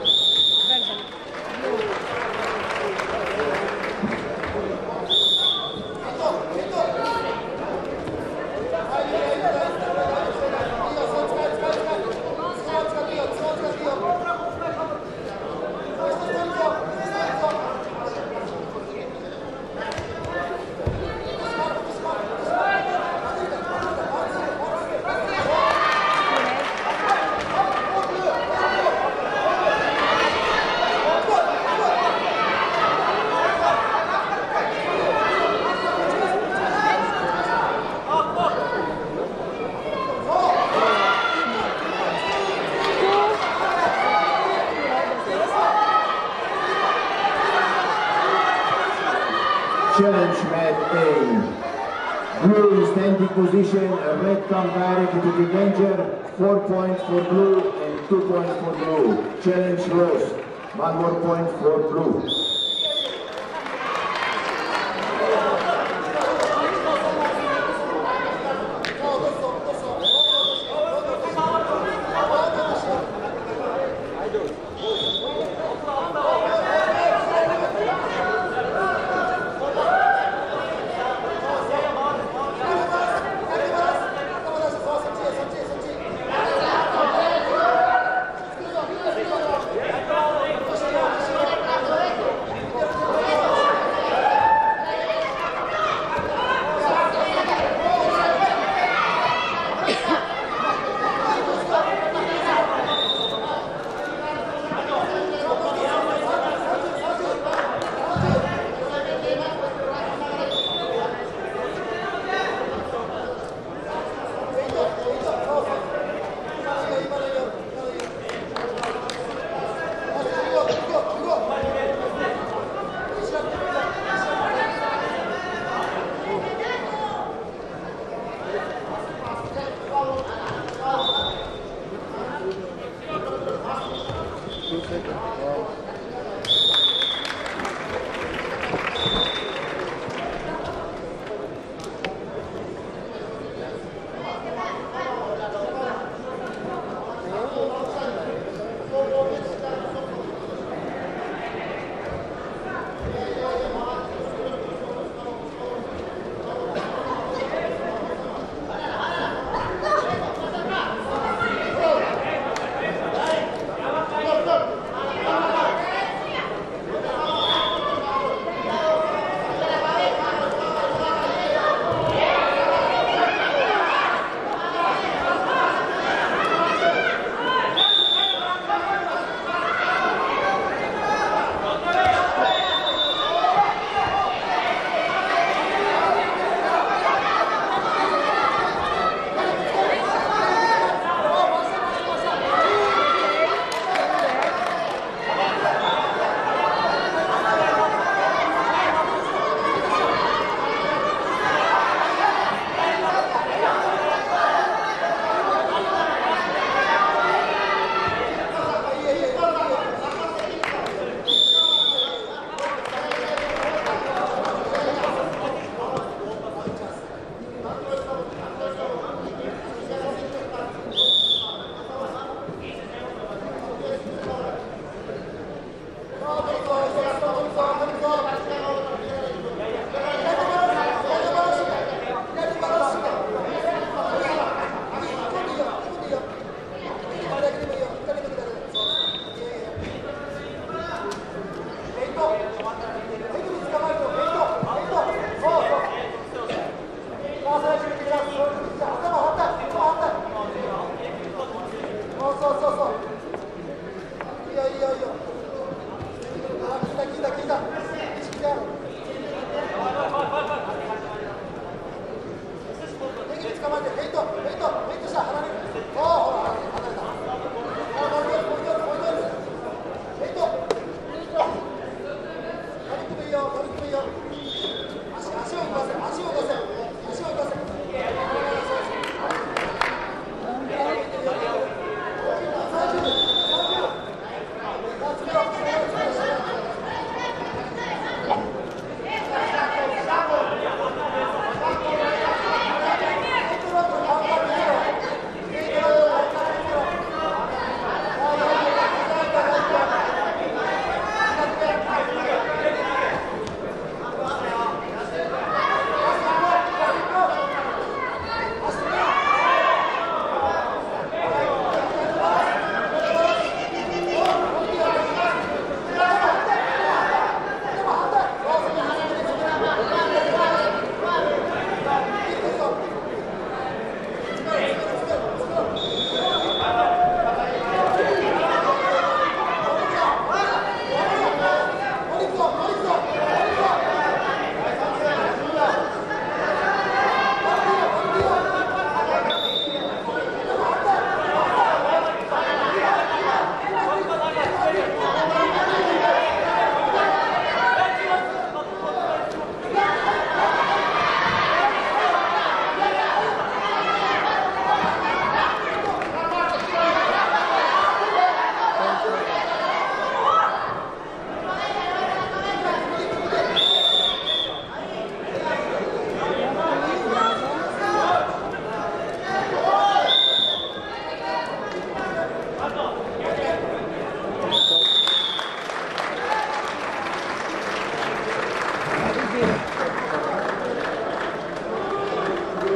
Challenge mat A. Blue is standing position, red come directly to the danger, four points for blue and two points for blue. Challenge lost, one more point for blue.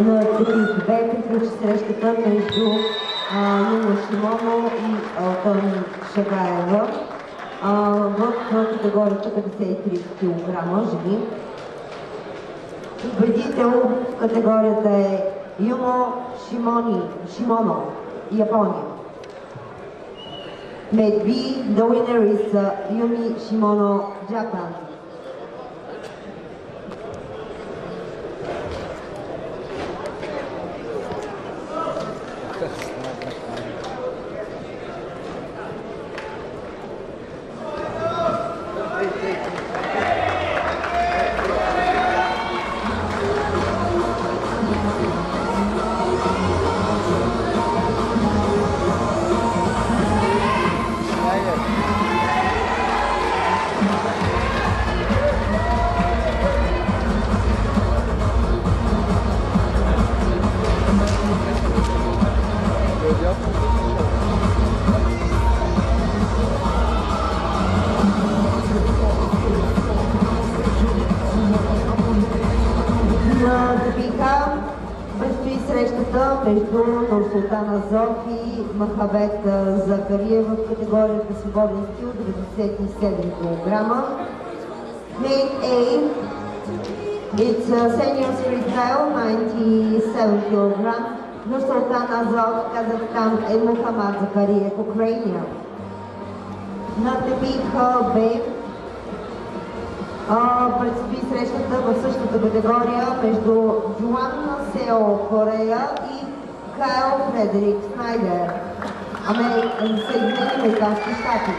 На третия бе приключи срещата между Юно Шимоно и Алтон Шагаева в категорията петдесет и три килограма жени. Победител в категорията е Юно Шимони, Шимоно, Япония. Med B, the winner is uh, Yumi Shimono, Japan. Предстои срещата между Нурсултан Азов и Махабет Закария в категорията свободен стил деветдесет и седем килограма. Main A, it's uh, senior freestyle ninety-seven kilograms. Nursultan Azov, Kazakhstan, and Muhammad Zakariyev, Ukraine. На Тепик Б предстои срещата в същата категория между Джоан Сео, Корея и Кайл Фредерик Снайдер, Съединени американски щати.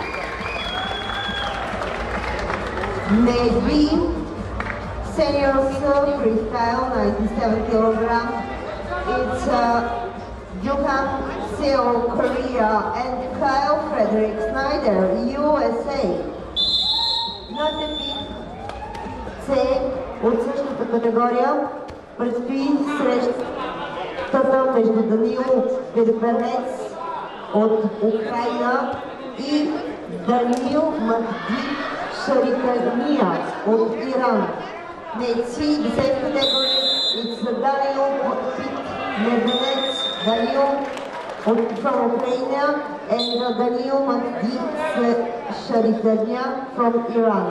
Медби, Seniors Freestyle ninety-seven kilograms. It's uh, Johan Seo, Korea and Kyle Frederick Snyder, U S A. На Тепик С от същата категория предстои срещата между Данил Дербенец от Украина и Данил Махди Шарикарния от Иран. Нейци, десет категории, it's Данил Дербенец, Данил from Ukraine and Данил Махди Шарикарния from Iran.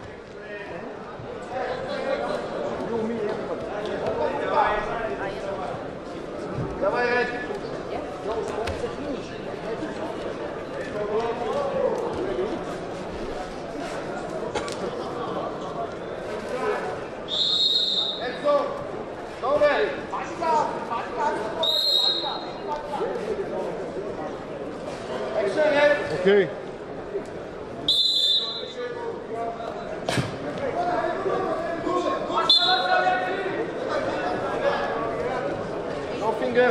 Okay. No finger.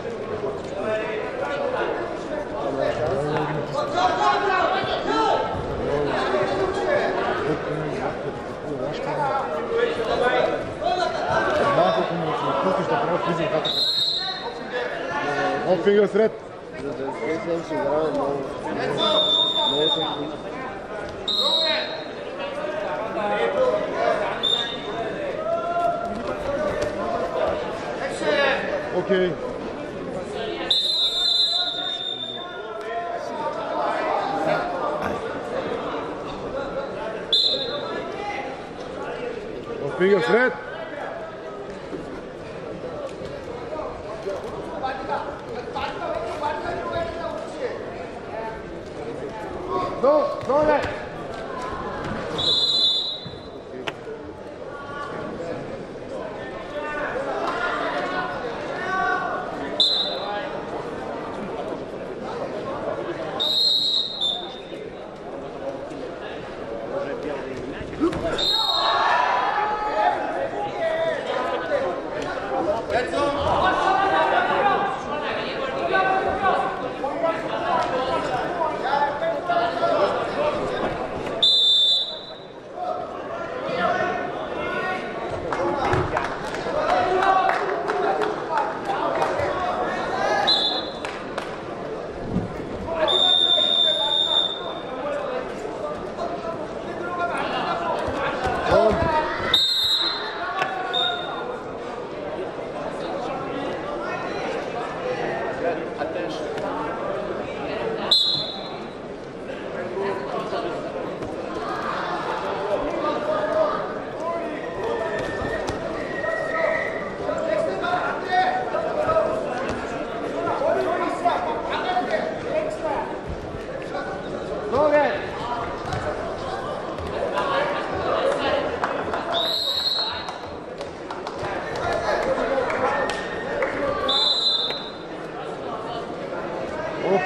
One finger threat. Okay. One finger threat. No, no, no.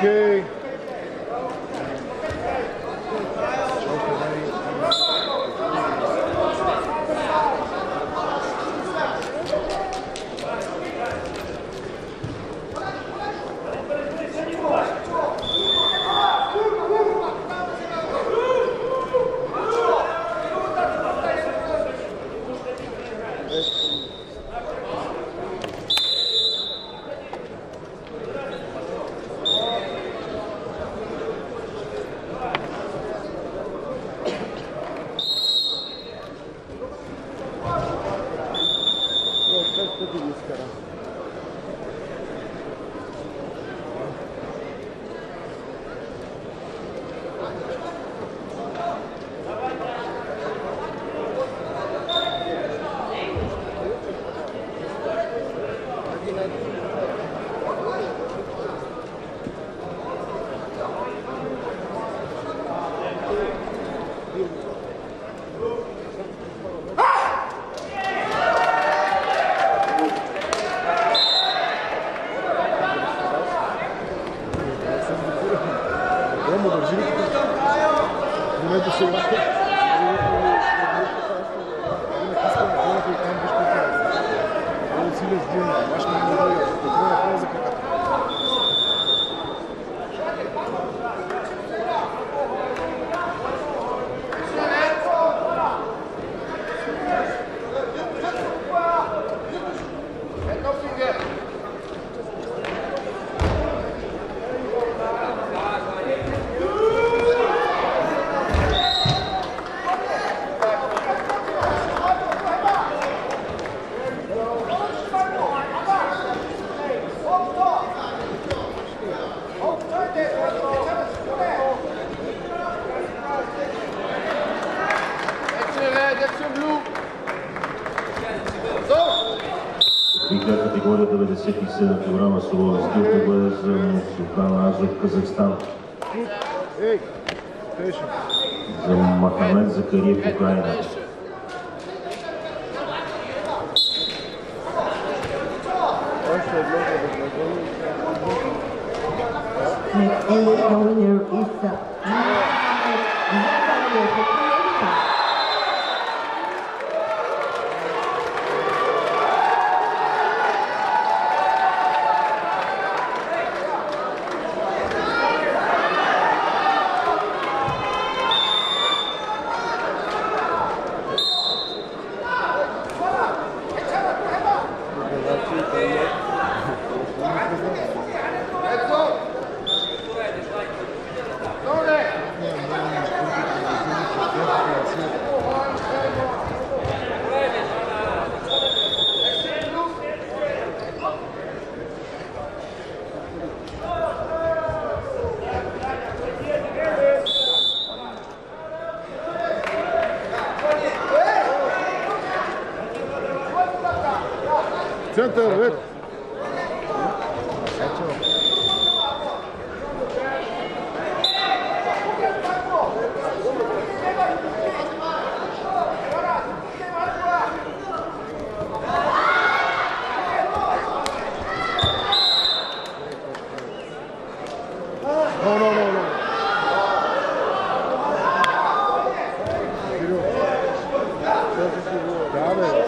Okay. Игра категория деветдесет и седем килограма солове стил да бъде за Мусухан Азов, Казахстан. За Махамед Закариев, Украина. Next A, the winner is uh, Център, ред. No, no, no, no. Да, бе.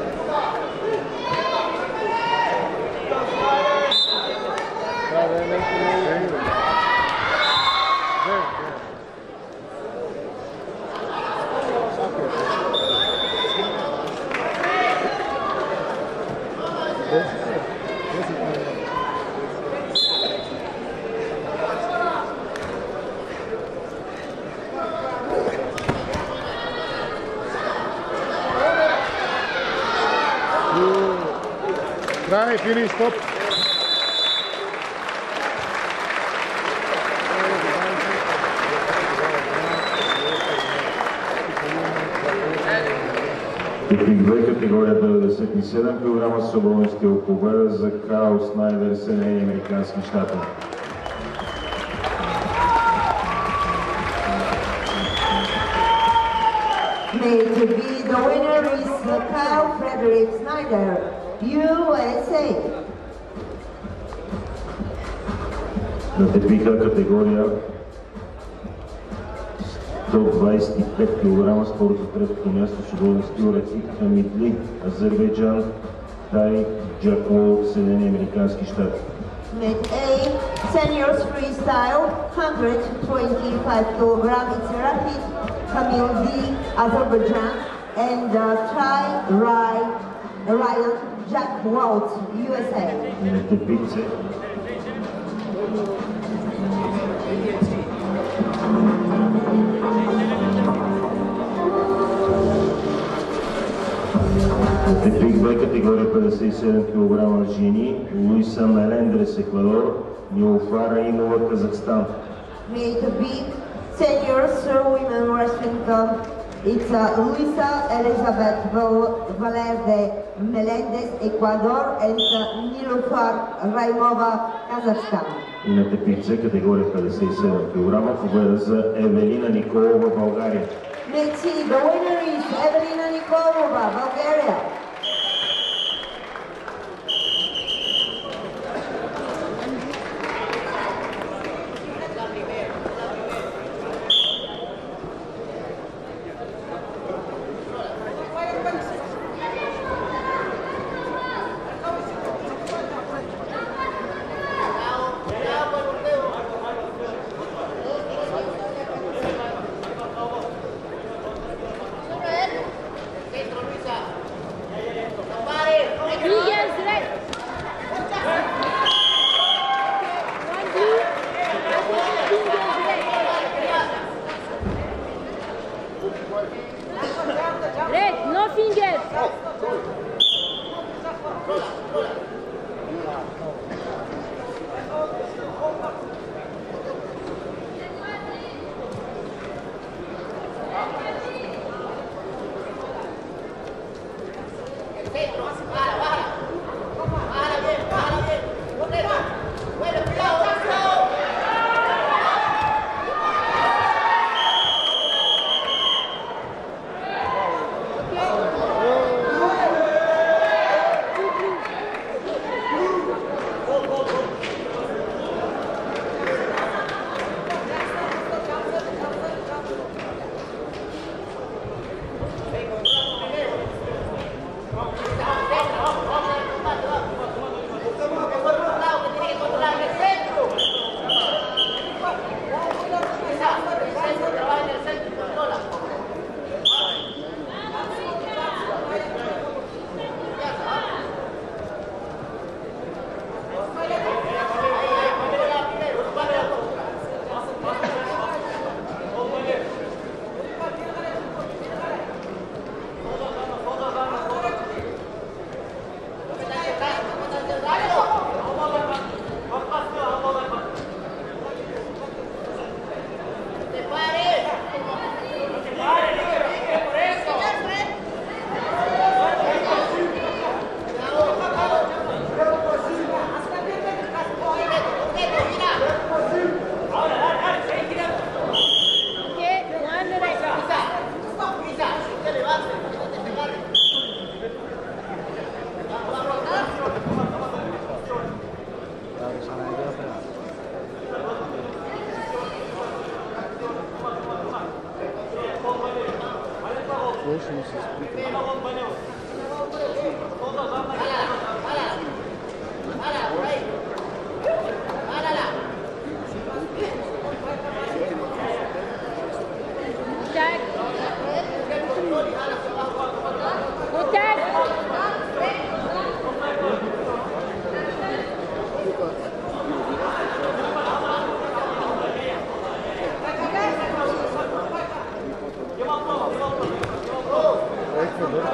Try, finish, stop. Допинг две, категория деветдесет и седем килограма свободен стил, победа за Кайл Снайдер, Съединени американски щати. May to be the winner is Kyle Frederick Snyder, U S A. На тепиха категория сто двадесет и пет килограма спорт за третото място ще бъде Стил Рафик Хамидли, Азербайджан, Тай Джакло, Съединени американски щати. Mid A, seniors freestyle, one hundred twenty-five kilograms, it's Rafik Hamidli, Azerbaijan, and uh, Ty Ryan Jakwalt, U S A. На тепице На тепик Б категория петдесет и седем килограма жени, Луиса Мелендрес, Еквадор, Нилофара Имова, Казахстан. Mid B, seniors women wrestling club, it's uh, Luisa Elizabeth Valerde Melendez, Ecuador, and uh, Nilofar Raimova, Kazakhstan. И на тепик С категория петдесет и седем килограма победа за Евелина Николова, България. Mid C, the winner is Evelina Nikolova, Bulgaria. Red, no fingers. Ecuador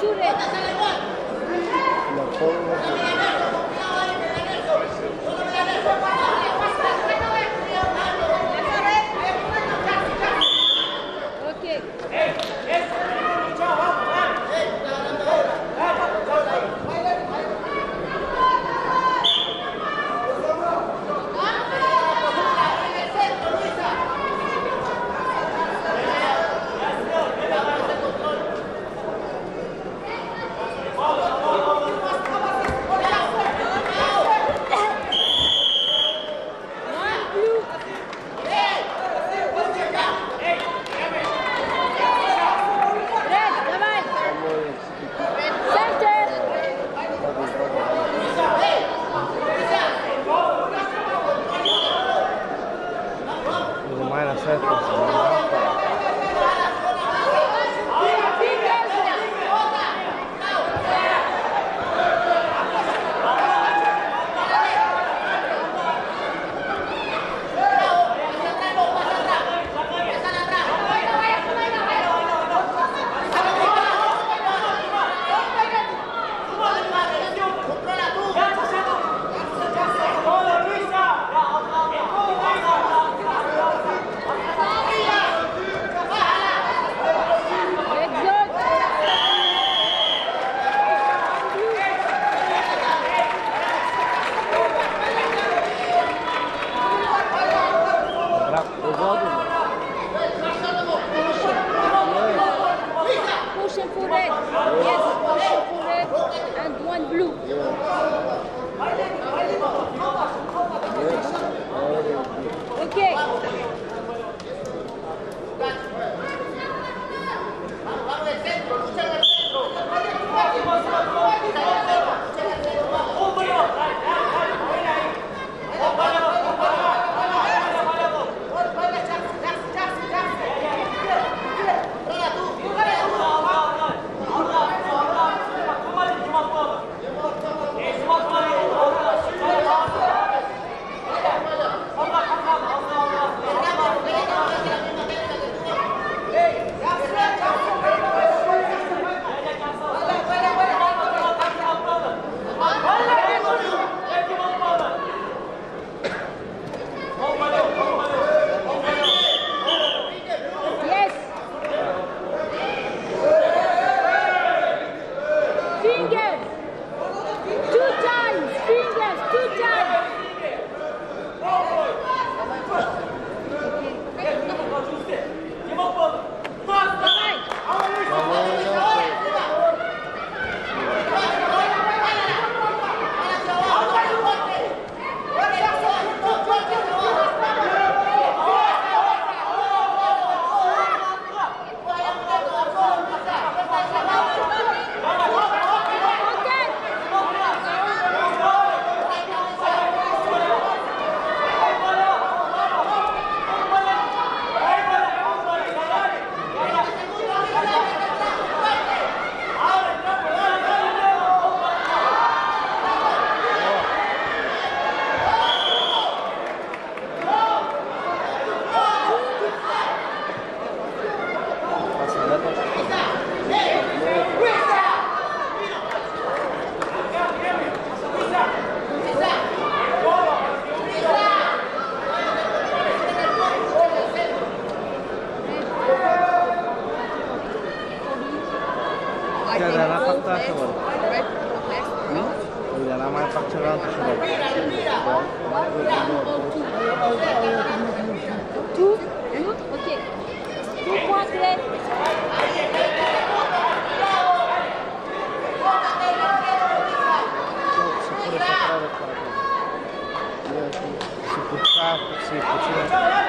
to red. Okay. Pushing for red. Yes, pushing for red and one blue. Okay. Two? Okay. Two points red. Si putea, si putea.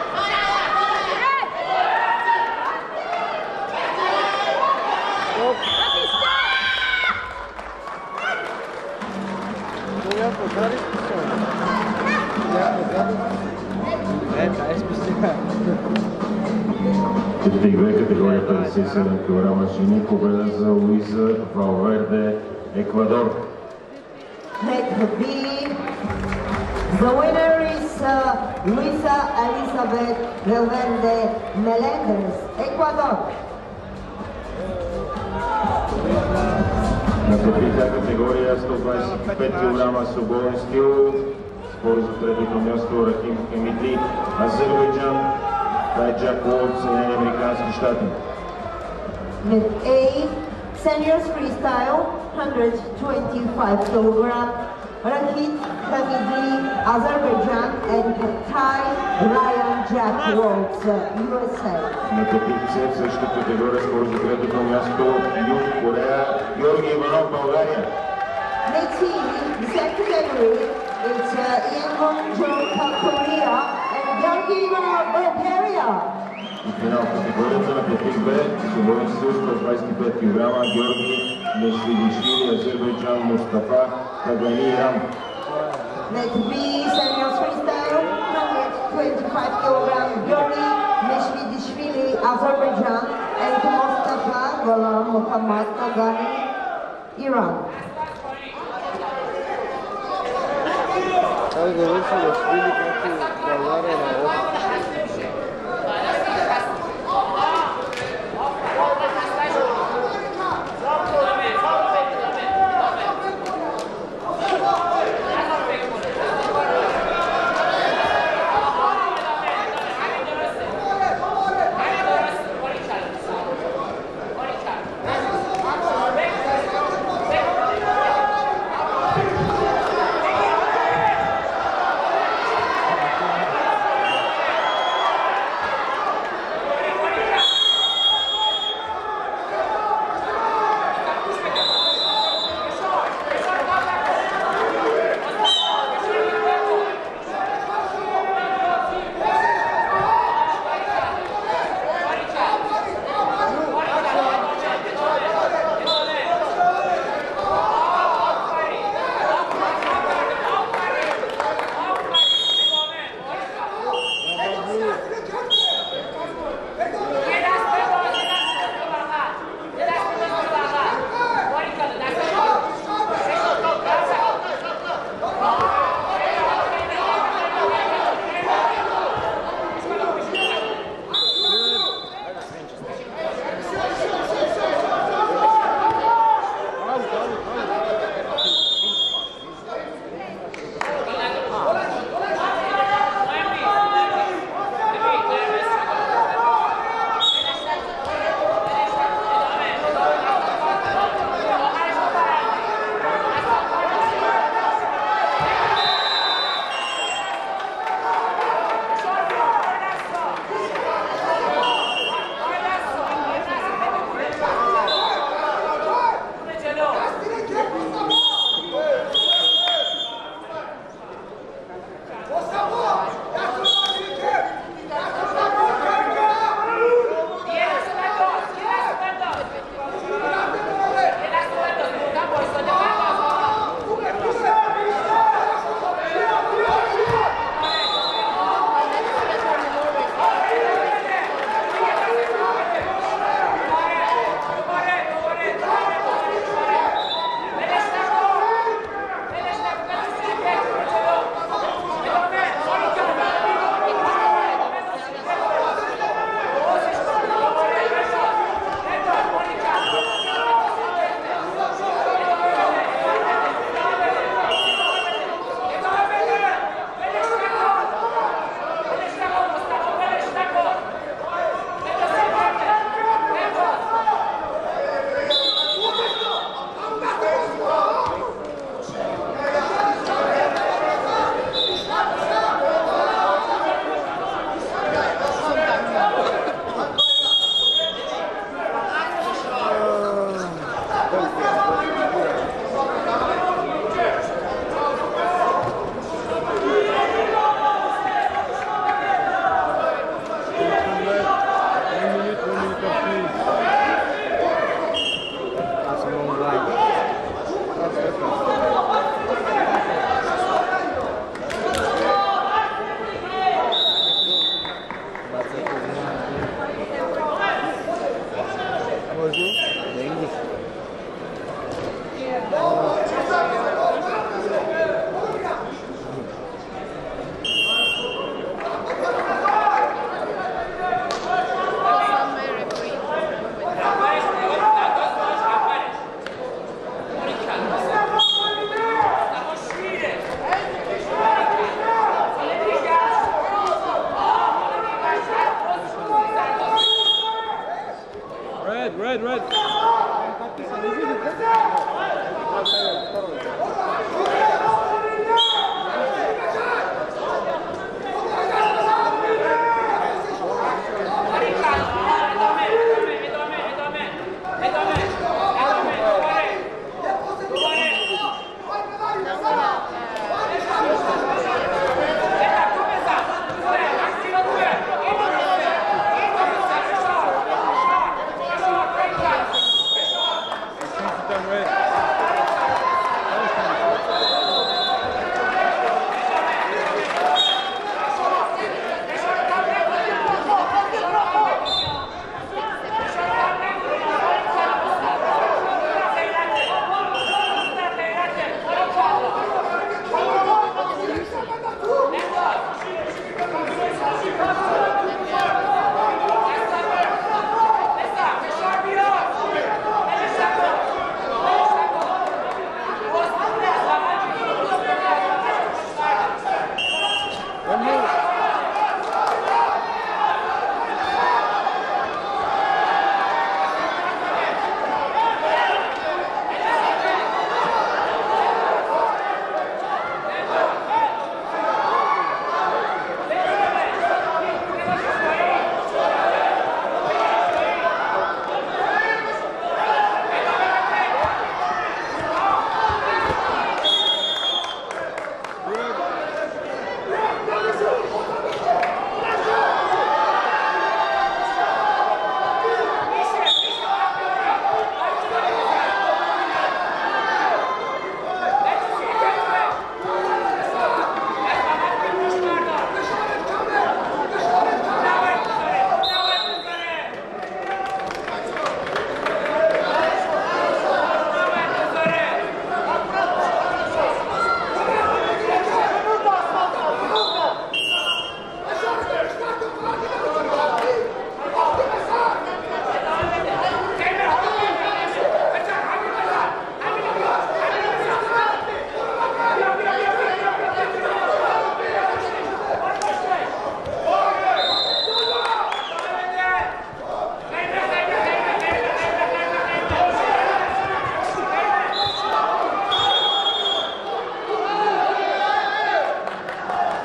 Nope. петдесет и две, категория петдесет и седем килограма жени, победа за Луиза Валверде, Еквадор. Let B. The winner is uh, Luisa Elizabeth Valverde Melendez, Ecuador. На петата категория сто двадесет и пет килограма свободен стил, спор за третото място Рахим Хамиди, Азербайджан, Тайджак от Съединени американски щати. With A, seniors freestyle, one hundred twenty-five kilogram, Rahim Hamidi, Azerbaijan, and Thai Ryan Jack Waltz, U S A. На петица в същата категория спор за третото място Юг Корея, Георги Иванов, България. Next team, the second category, it's uh, Ian Won-jo, Korea, and Georgi Ivanov, Bulgaria. И финал в категорията на петдесет и две, свободен стил сто двадесет и пет килограма, Георги Мешвидишвили, Азербайджан, Мустафа, Тагани, Иран. Let B, seniors freestyle, one hundred twenty-five kilogram, Georgi Meshvidishvili, Azerbaijan, and Mustafa Ghulam Muhammad Tagani, Iran. Ай да вече да свили както България на опит.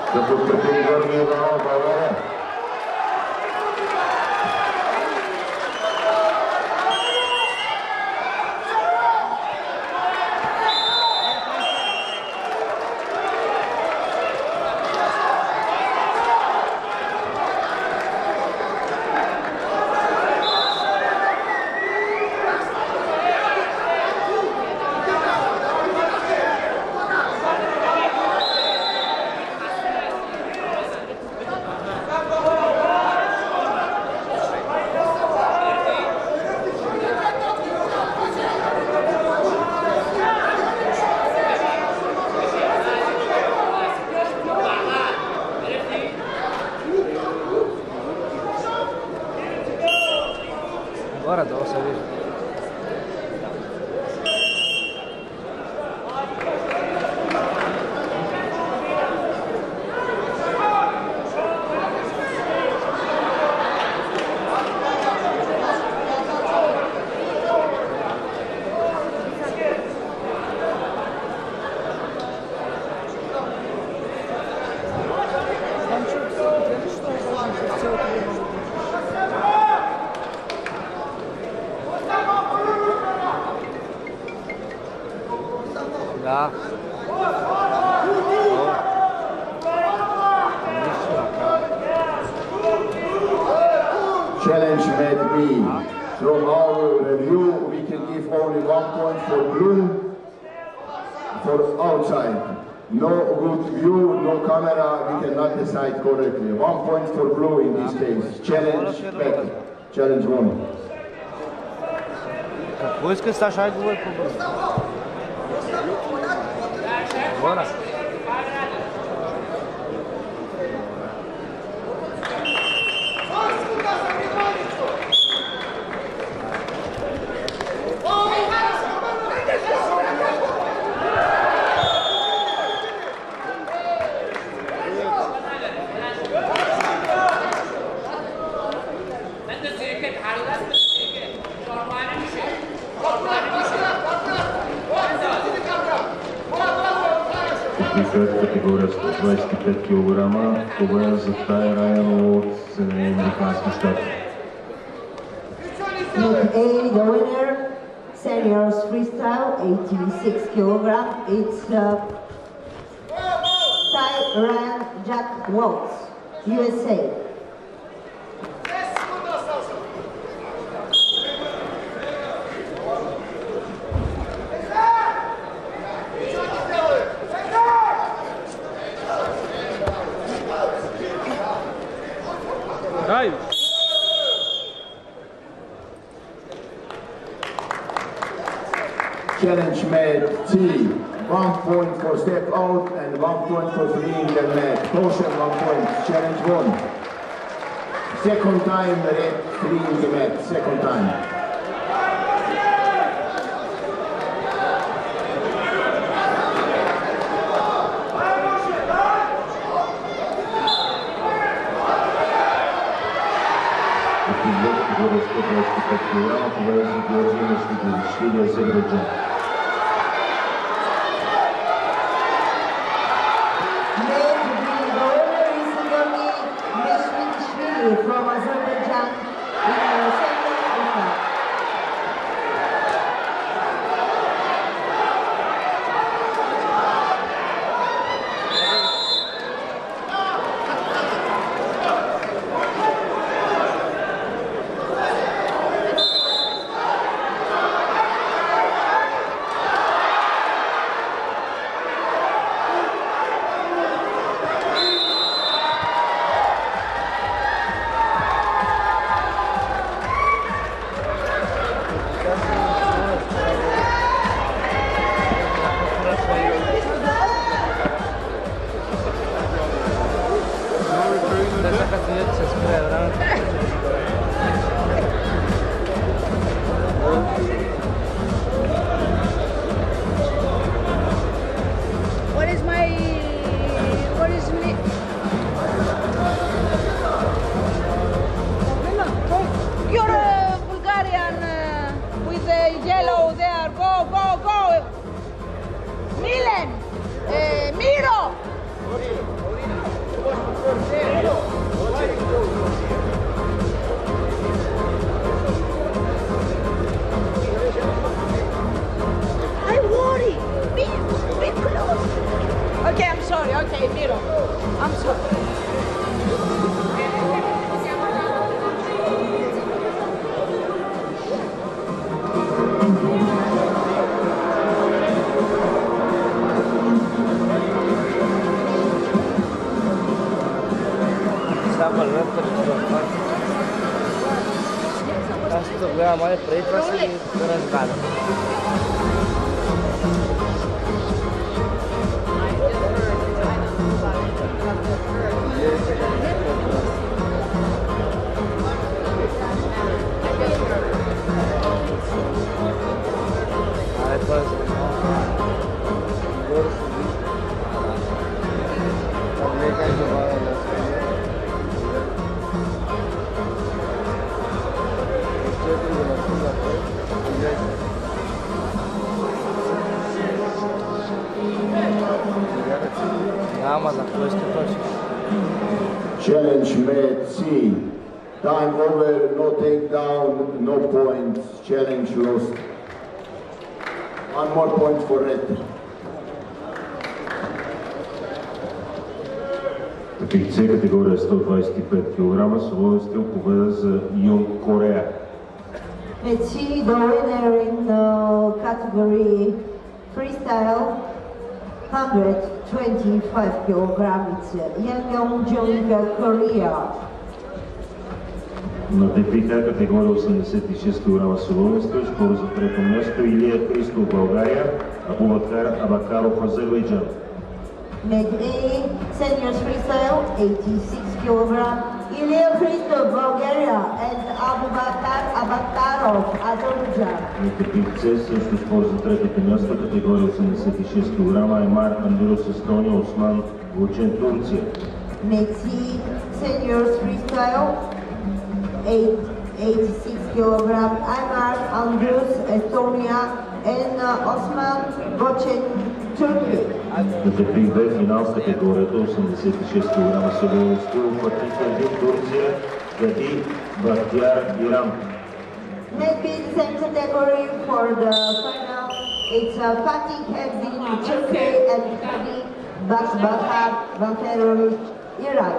да подкрепим Георгия Иванов, България. Agora dá uma cerveja. Да. Challenge mat B. From our review, we can give only one point for blue, for outside. No good view, no camera, we cannot decide correctly. One point for blue in this case. Challenge back. Challenge one. Какво искаш, Саша? Айде говори по-бързо. Agora. В категория сто двадесет и пет килограма, това е за Тай Райан от Съединените американски щати. Meet A, the winner, seniors freestyle, eighty-six kilogram. It's uh, Тай Ryan Jack Waltz, U S A. Дай! Challenge mat C. One point for step out and one point for fleeing the mat. Caution, one point. Challenge one. Second time red fleeing the mat. Second time. категория сто двадесет и пет килограма, това е за Георгий Мешвидишвили, Азербайджан. From Azerbaijan in the Central Africa. What is my, what is me? You're a Bulgarian uh, with the yellow there. Go, go, go. Milen, uh, Miro. Трябва да това. Аз ще го гледам, але преди това си ги разгадам. Але това е за горе си вижда. Това не е как добавя да се Challenge made C. Time over, no takedown, no points. Challenge lost. One more point for red. В С категория сто двадесет и пет килограма свободен стил победа за Юн Корея. Let's see the winner in the category freestyle, one hundred twenty-five kilograms, Yang Yong-jung, Korea. На Д П Х категория осемдесет и шест килограма свободен стил, скоро за трето място Илия Христов, България, Абубакар Абакаров, Азербайджан. Med A, seniors freestyle, eighty-six kilograms, Ilya Christov, Bulgaria, and Abubakar Abakarov, Azerbaijan. На Д П Х също спор за третото място, категория осемдесет и шест килограма, Емар Андрус, Естония, Осман Вучен, Турция. Med C, seniors freestyle, eighty-six kilograms, Emar Andrus, Estonia, and uh, Osman Gochen, Turkey. На Д П Б финал в категорията осемдесет и шест килограма свободен стил, Фатих Ергин, Турция, Гади Бахтияр, Иран. Maybe the same category for the final. It's uh, Fatih Erdin, Turkey, and Hadi Bakbahar, Bakhterol, Iran.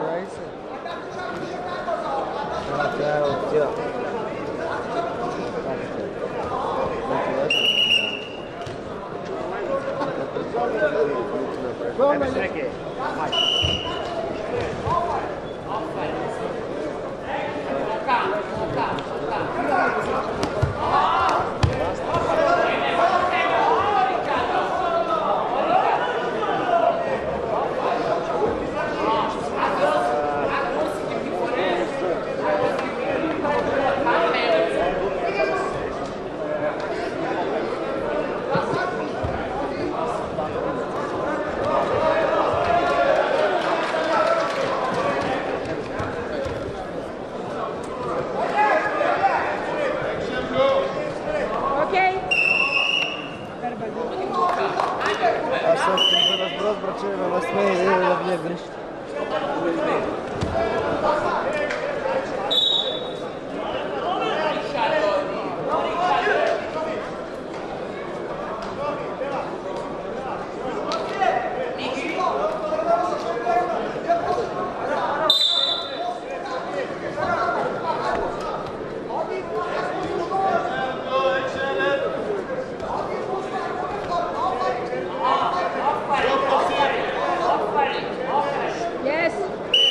Yes.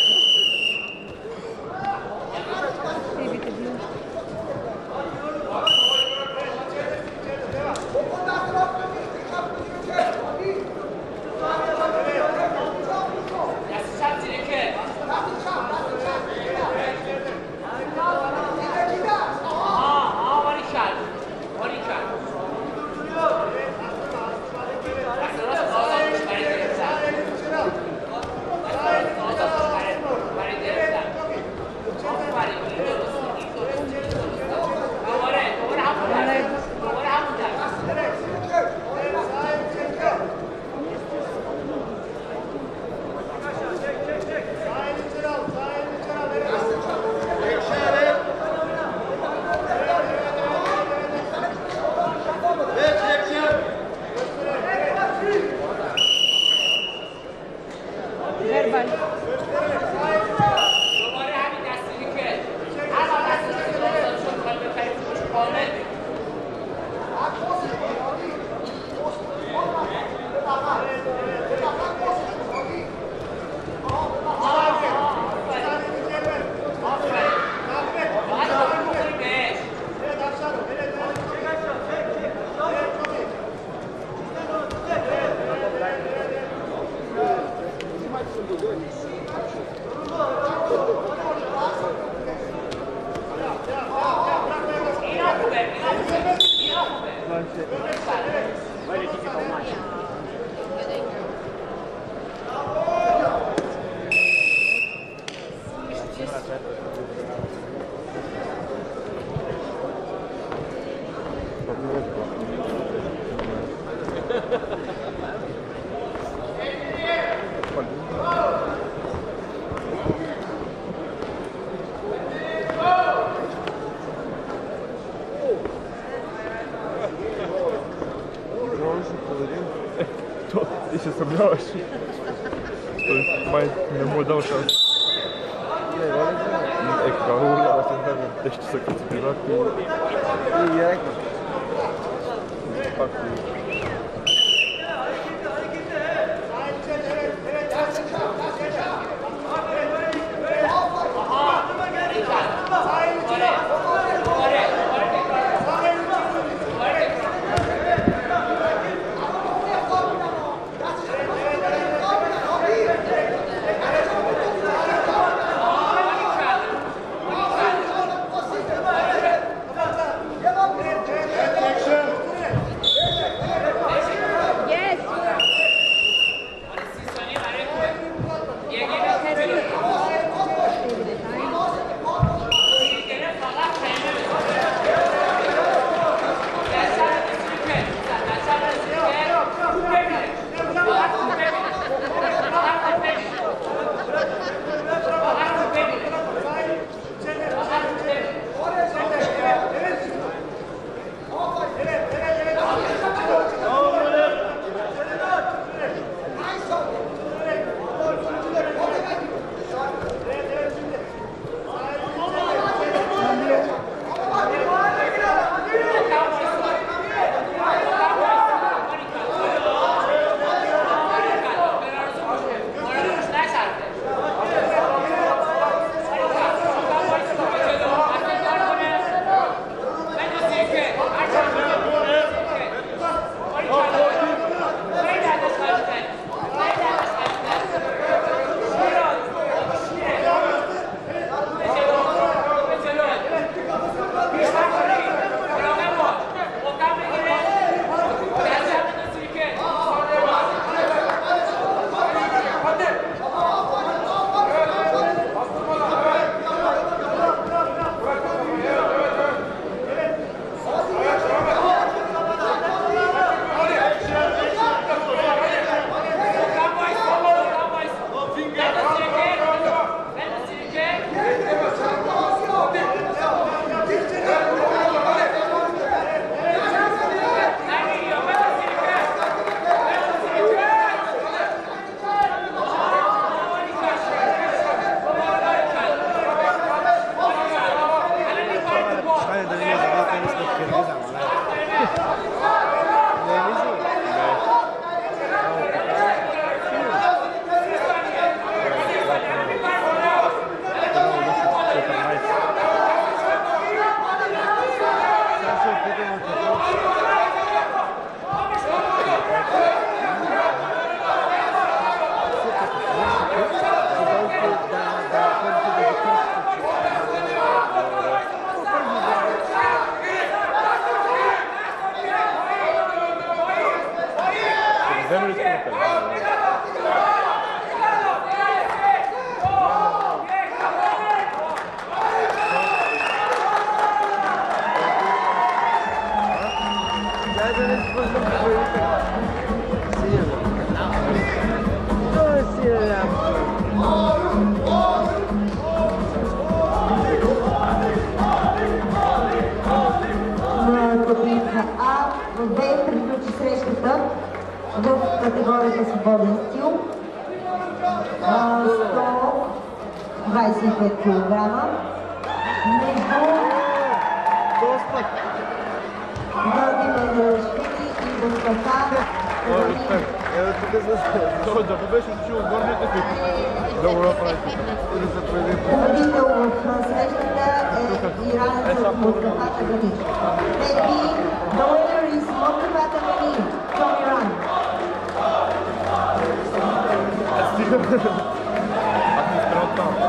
Ти се съмняваш. Май не му е дал шанс. Е, какво улява се да те ще са като спивак и... И яйка. Пак и... Ве приключи срещата в категорията свободен стил. сто двадесет и пет килограма. Между Владимир Дашвили и Мустафа Ибрахим. Ето тук за... Той да беше учил горните си. Да го направите. Победител в срещата е иранецът Мустафа Ибрахим. The winner is Mustafa Tamimi from Iran. Аз не спря от там.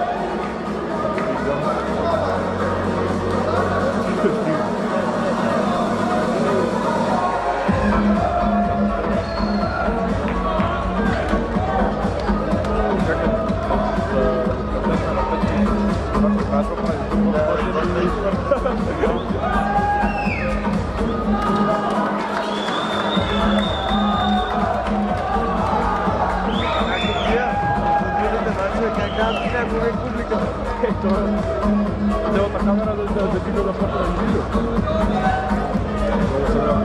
Чакай, Цялата камера да дига да пътра на видео. Много се много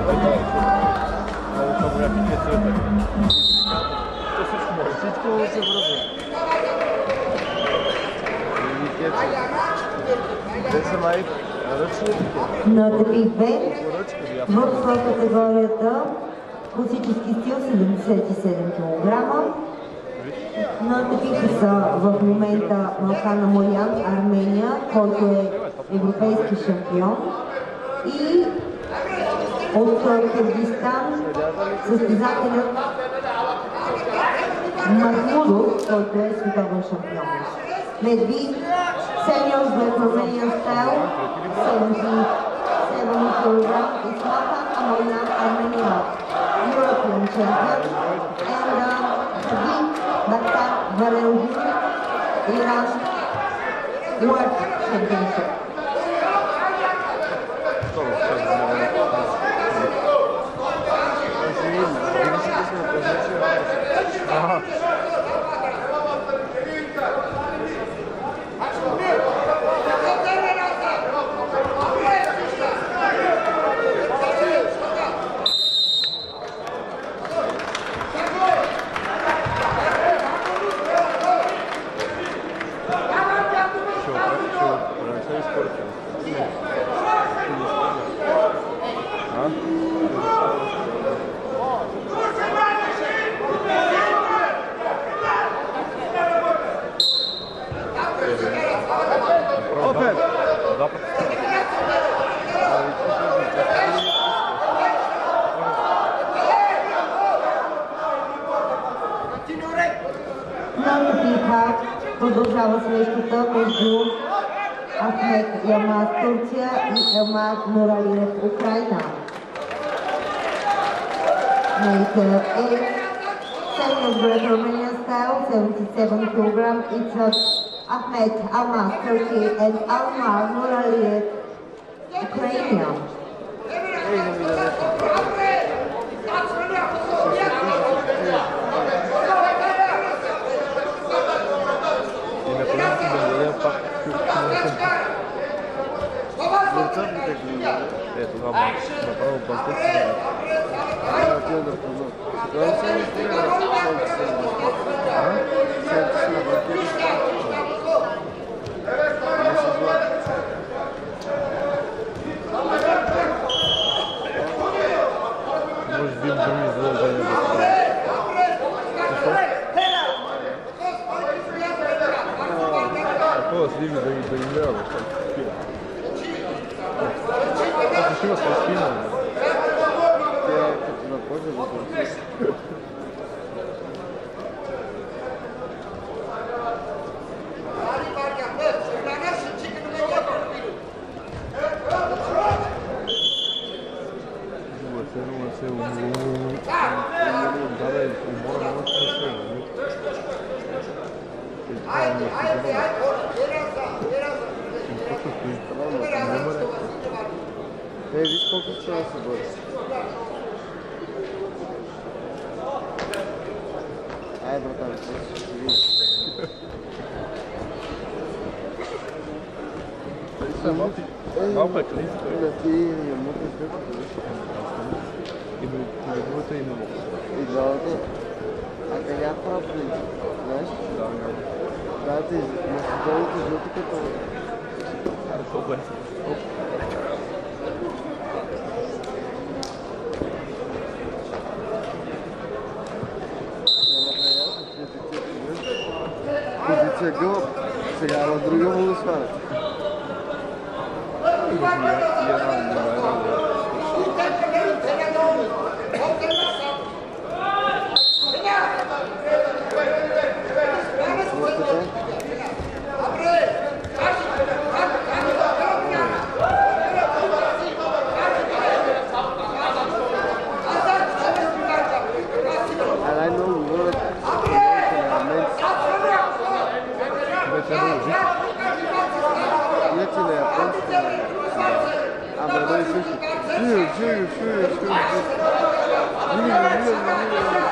яки тия цвета. То всичко може. Всичко се връзва. Те са май ръчни такива. На Big Bang в категорията класически стил седемдесет и седем килограма. На тъпите са в момента Малхан Амоян, Армения, който е европейски шампион, и от Киргизстан състезателят Махмудов, който е световен шампион. Медви seniors with Romanian style, seventy-seven kilograms, is Malhan Amoyan, Armenia, European champion, and uh, Habib Baktar Valeudin, Iran World Championship. Продължава срещата между Ахмед Ялмаз Турция и Елмаз Нуралиев Украина. Later is seniors with Romanian style, seventy-seven kilograms. It's Ahmed Almaz Turkey and Almar Nuraliev Ukraine. Е, тогава направо пъстът си. А, отида да пълно. Тогава се не стига да се а? Седите си на въртили. Не се зла. Може би им други задължения да това. Какво да сливи да им лява? Ако ще има с разпина, тя като започва да се Е, виж колко ще да се бъде. Ай, братан, ще видиш. Малко е клиз. Да ти я мътни къпите. И до другата има мътни. И двамата. А къде прав клиз? Знаеш? Да, няма. Да, ти настъпълните жълти като... Аре, колко е? Позиция гълъб. Сега на друга му да сваля. турци на японците. Ама едно и също. Шуй, шуй, шуй, шуй. Мило, мило, мило.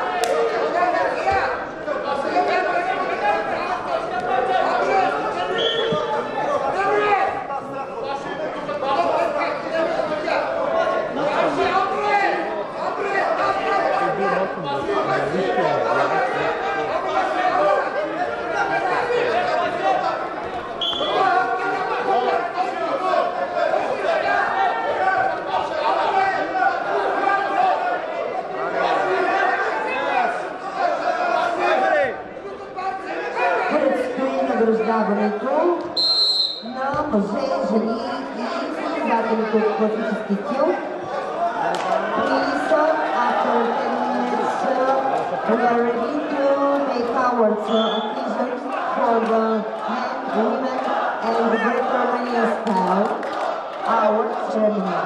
Награждаването на мъже, жени и състезателите от класически стил. Please, after ten minutes, we are ready to make our occasions for the men, women, and the Greco-Romanian style, our ceremony.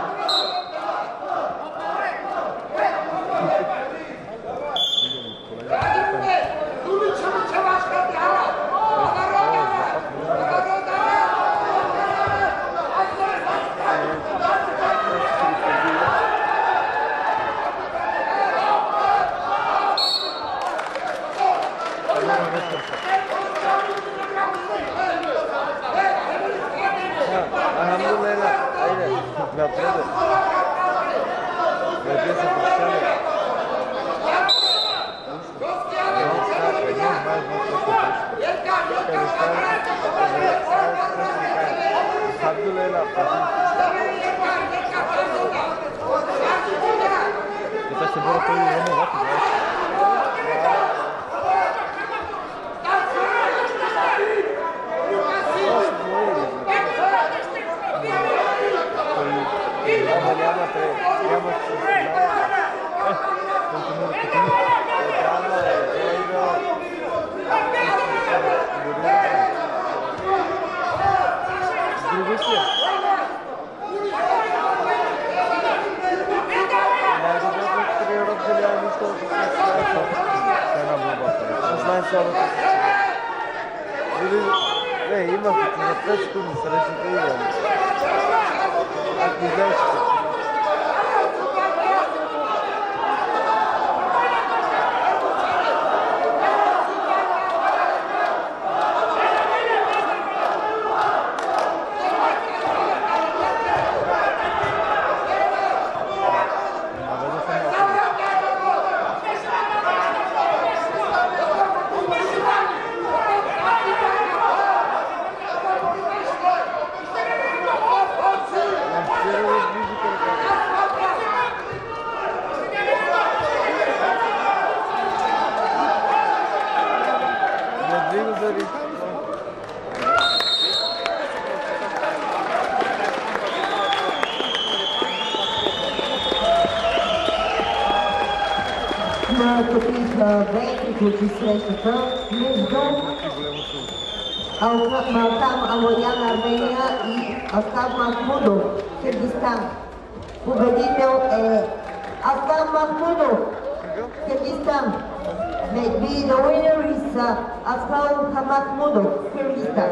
Приключи срещата между Малтам Амоян, Армения и Аскар Махмудов, Киргизстан. Победител е Аскар Махмудов, Киргизстан. Maybe the winner is uh, Askar Mahmudov, Kyrgyzstan.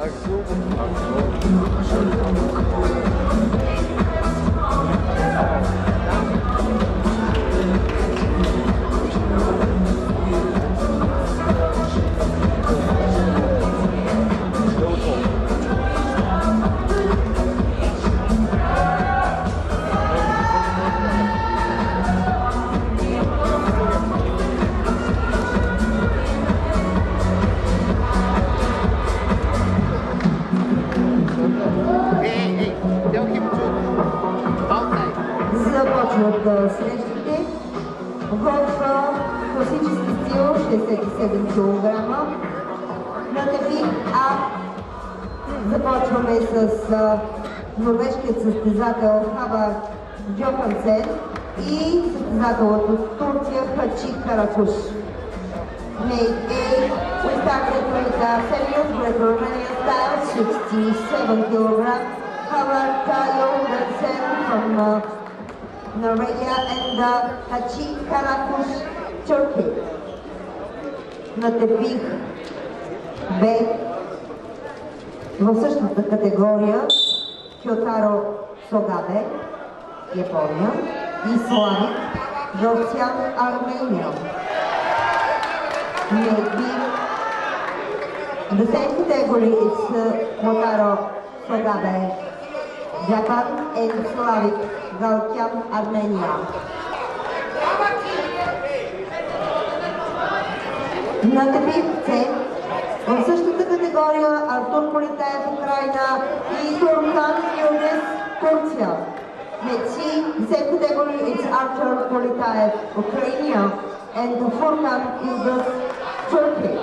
Започват срещите в класически стил шестдесет и седем килограма. На тепик А започваме с норвежкият състезател Хабар Джохансен и състезателът от Турция Хачи Каракуш. Made A, we started with the serious Greco-Romanian style, sixty-seven kilograms. Howard Johansen from uh, Norway and uh, Hachi Karakush, Turkey. На тепих Б В същата категория Кьотаро Согабе, Япония, и Славик Галстян, Армения. Maybe the same category is uh, Kotaro Sogabe, Japan, and Slavik Galstyan, Armenia. На дебютите в същата категория Артур Политаев, Украина, и Туркан Юнес, Турция. Let's see, the same category is Artur Politaev, Ukraine, and Furkan Yildiz, Turkey.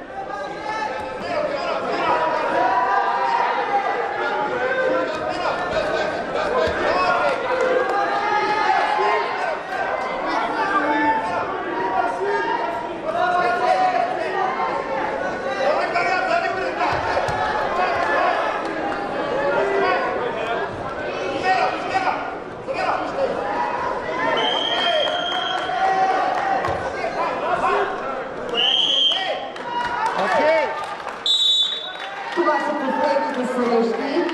Това са последните срещи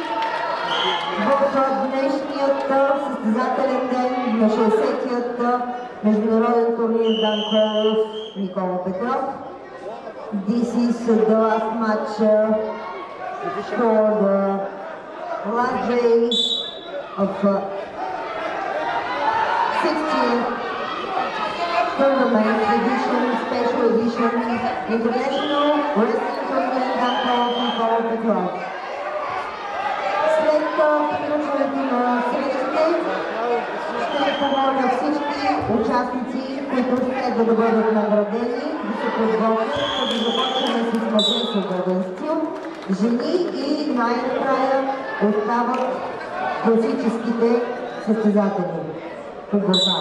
в днешният състезателен ден на шейсетият международен турнир Дан Колов Никола Петров. This is the last match uh, for the last day of uh, sixtieth tournament edition, special edition, International Wrestling Tournament Дан Колов Никола Петров. След приключването на срещите ще помоля всички участници, които следва да бъдат наградени, да се подготвят, да започнем с мъже с свободен стил, жени и най-накрая остават класическите състезатели по борба.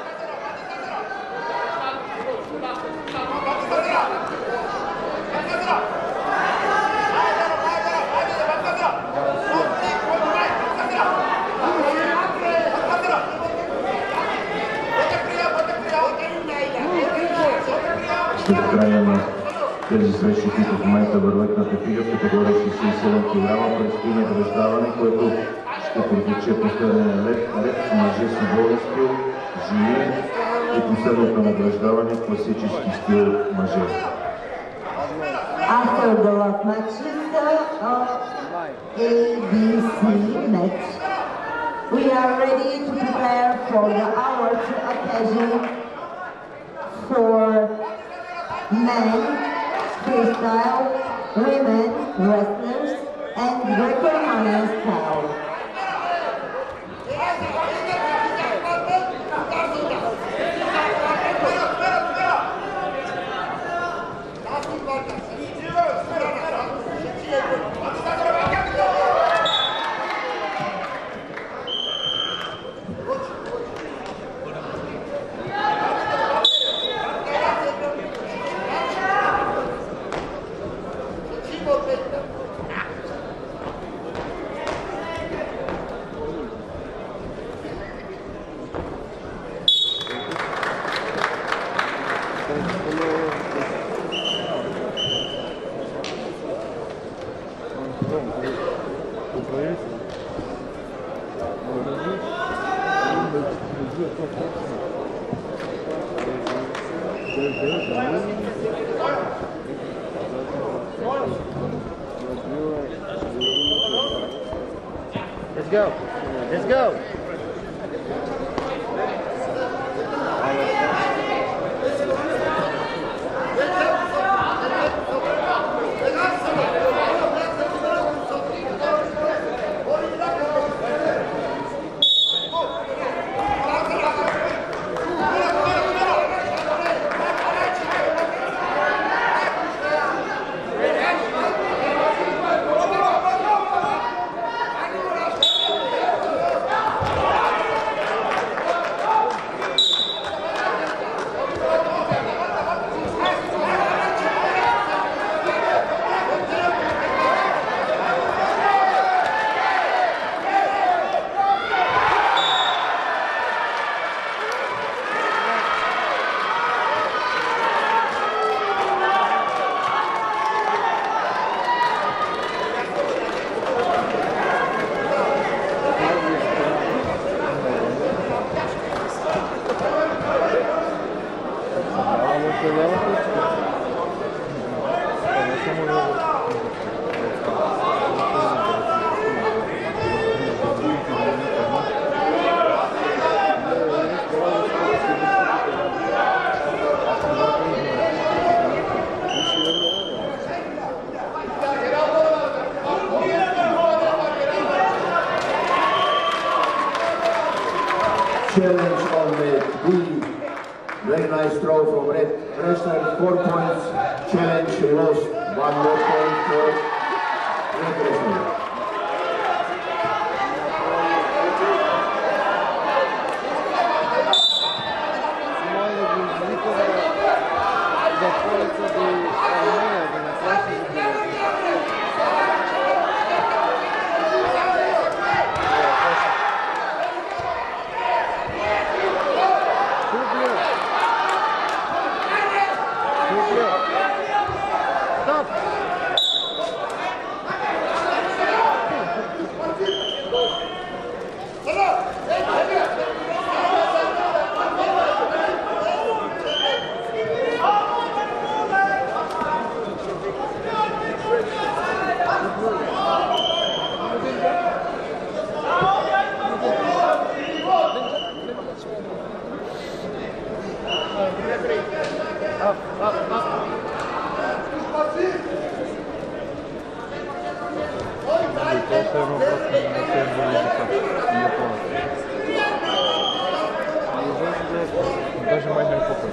В края на тези срещи, които в момента върват на тепига в категория шейсет и седем килограма, предстои награждаване, което ще протече последния лед, лед мъже с свободен стил, жени и последното награждаване класически стил мъже. After the last matches of A B C match, we are ready to prepare for the hour's occasion for men, freestyle, women, wrestlers, and Greco-Roman style. Let's go. Let's go. Challenge on net B. Very nice throw from red wrestler. Four points. Challenge lost. One more point for red wrestler. Даже mais nem pouco.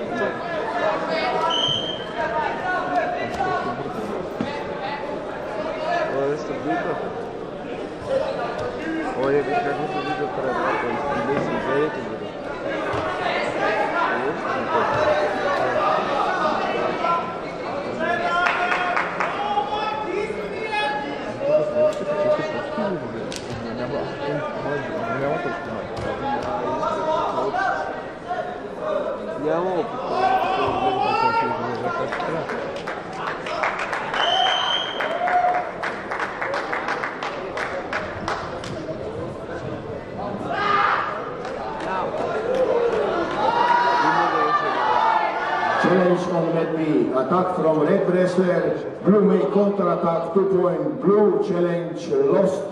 Olha essa vida. Olha, deixa eu ver essa vida para lá. Desse jeito, Andiamo Challenge on net B. Attack from red wrestler. Blue may counter attack. Two point. Blue challenge lost.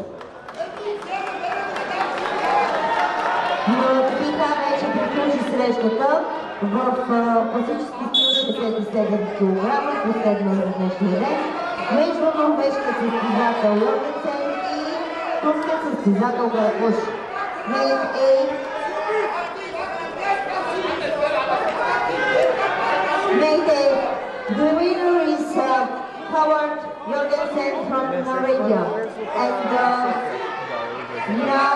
Срещата в класически стил шестдесет и седем килограма, последно за днешния ден, между норвежкият състезател Йоргенсен и турският състезател Гаракуш. Name A. Mayday. The winner is uh, Howard Jorgensen from Norwegia. And uh, now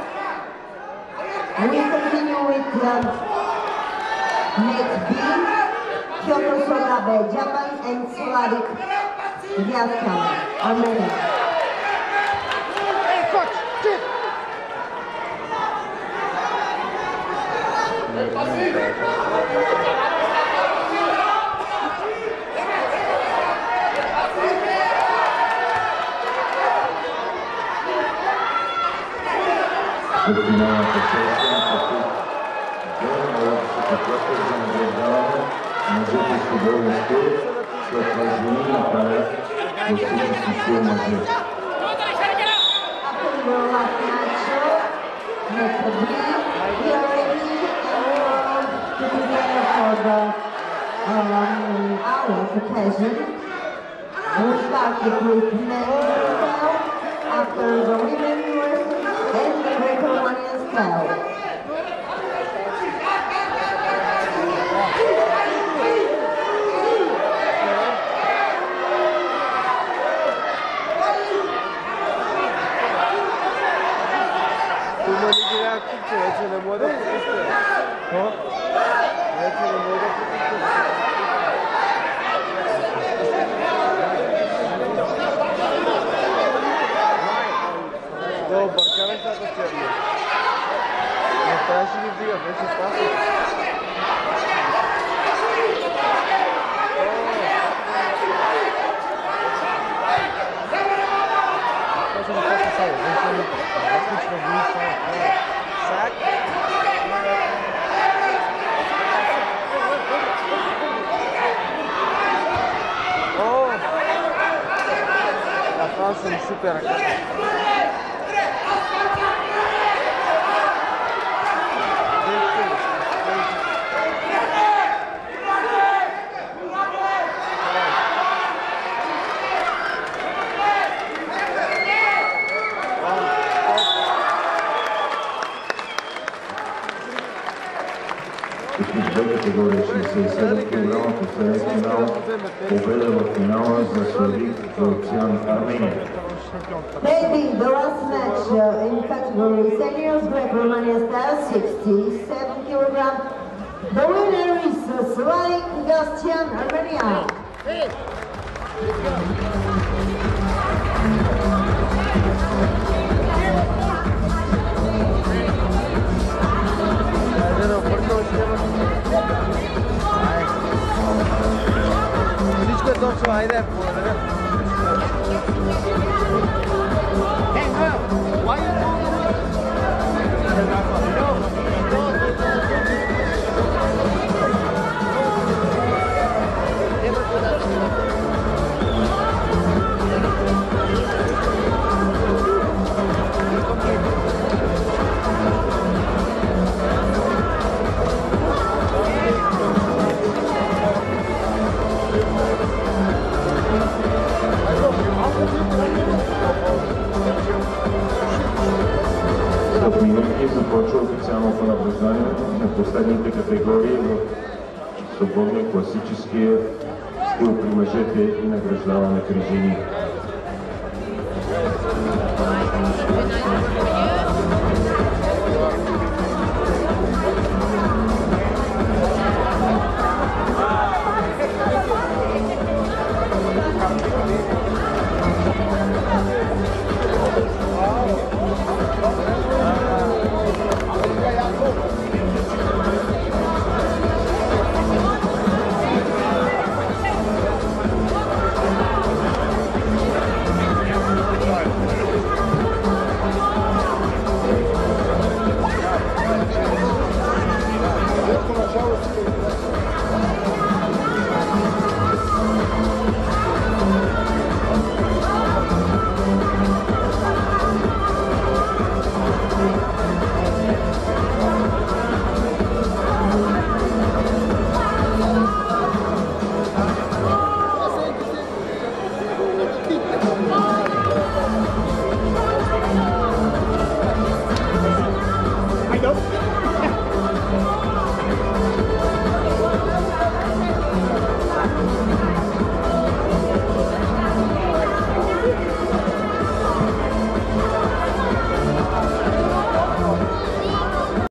we continue with um, Net B, Kyoto Sonabe, Japan, and Slavik Vyazkan, Armenia. Hey, coach, sit! Финала посещена Какъвто за награждаване мъжете с футболен стил, след това жени направят класически стил мъже. We started with men style, after the women and the Greco-Romanian style. Вече не мога да пропусна. Вече не мога да пропусна. Да объркаме тази черна. Не трябваше да вдига, вече спаса. Точно така са, вече различно вниса. Sack. Oh, la France est super. пик две, категория шейсет и седем килограма, последен финал, победа в финала за Славик Галциан, Армения. Maybe the last match uh, in category seniors Greco-Romanian style, sixty-seven kilograms. The winner is uh, Slavik Галциan, Armenia. Hey. Всичко е точно, айде, благодаря. Hey, Will, why are you След минути започва официалното награждане на последните категории в свободния класическия стил при мъжете и награждаване при жени.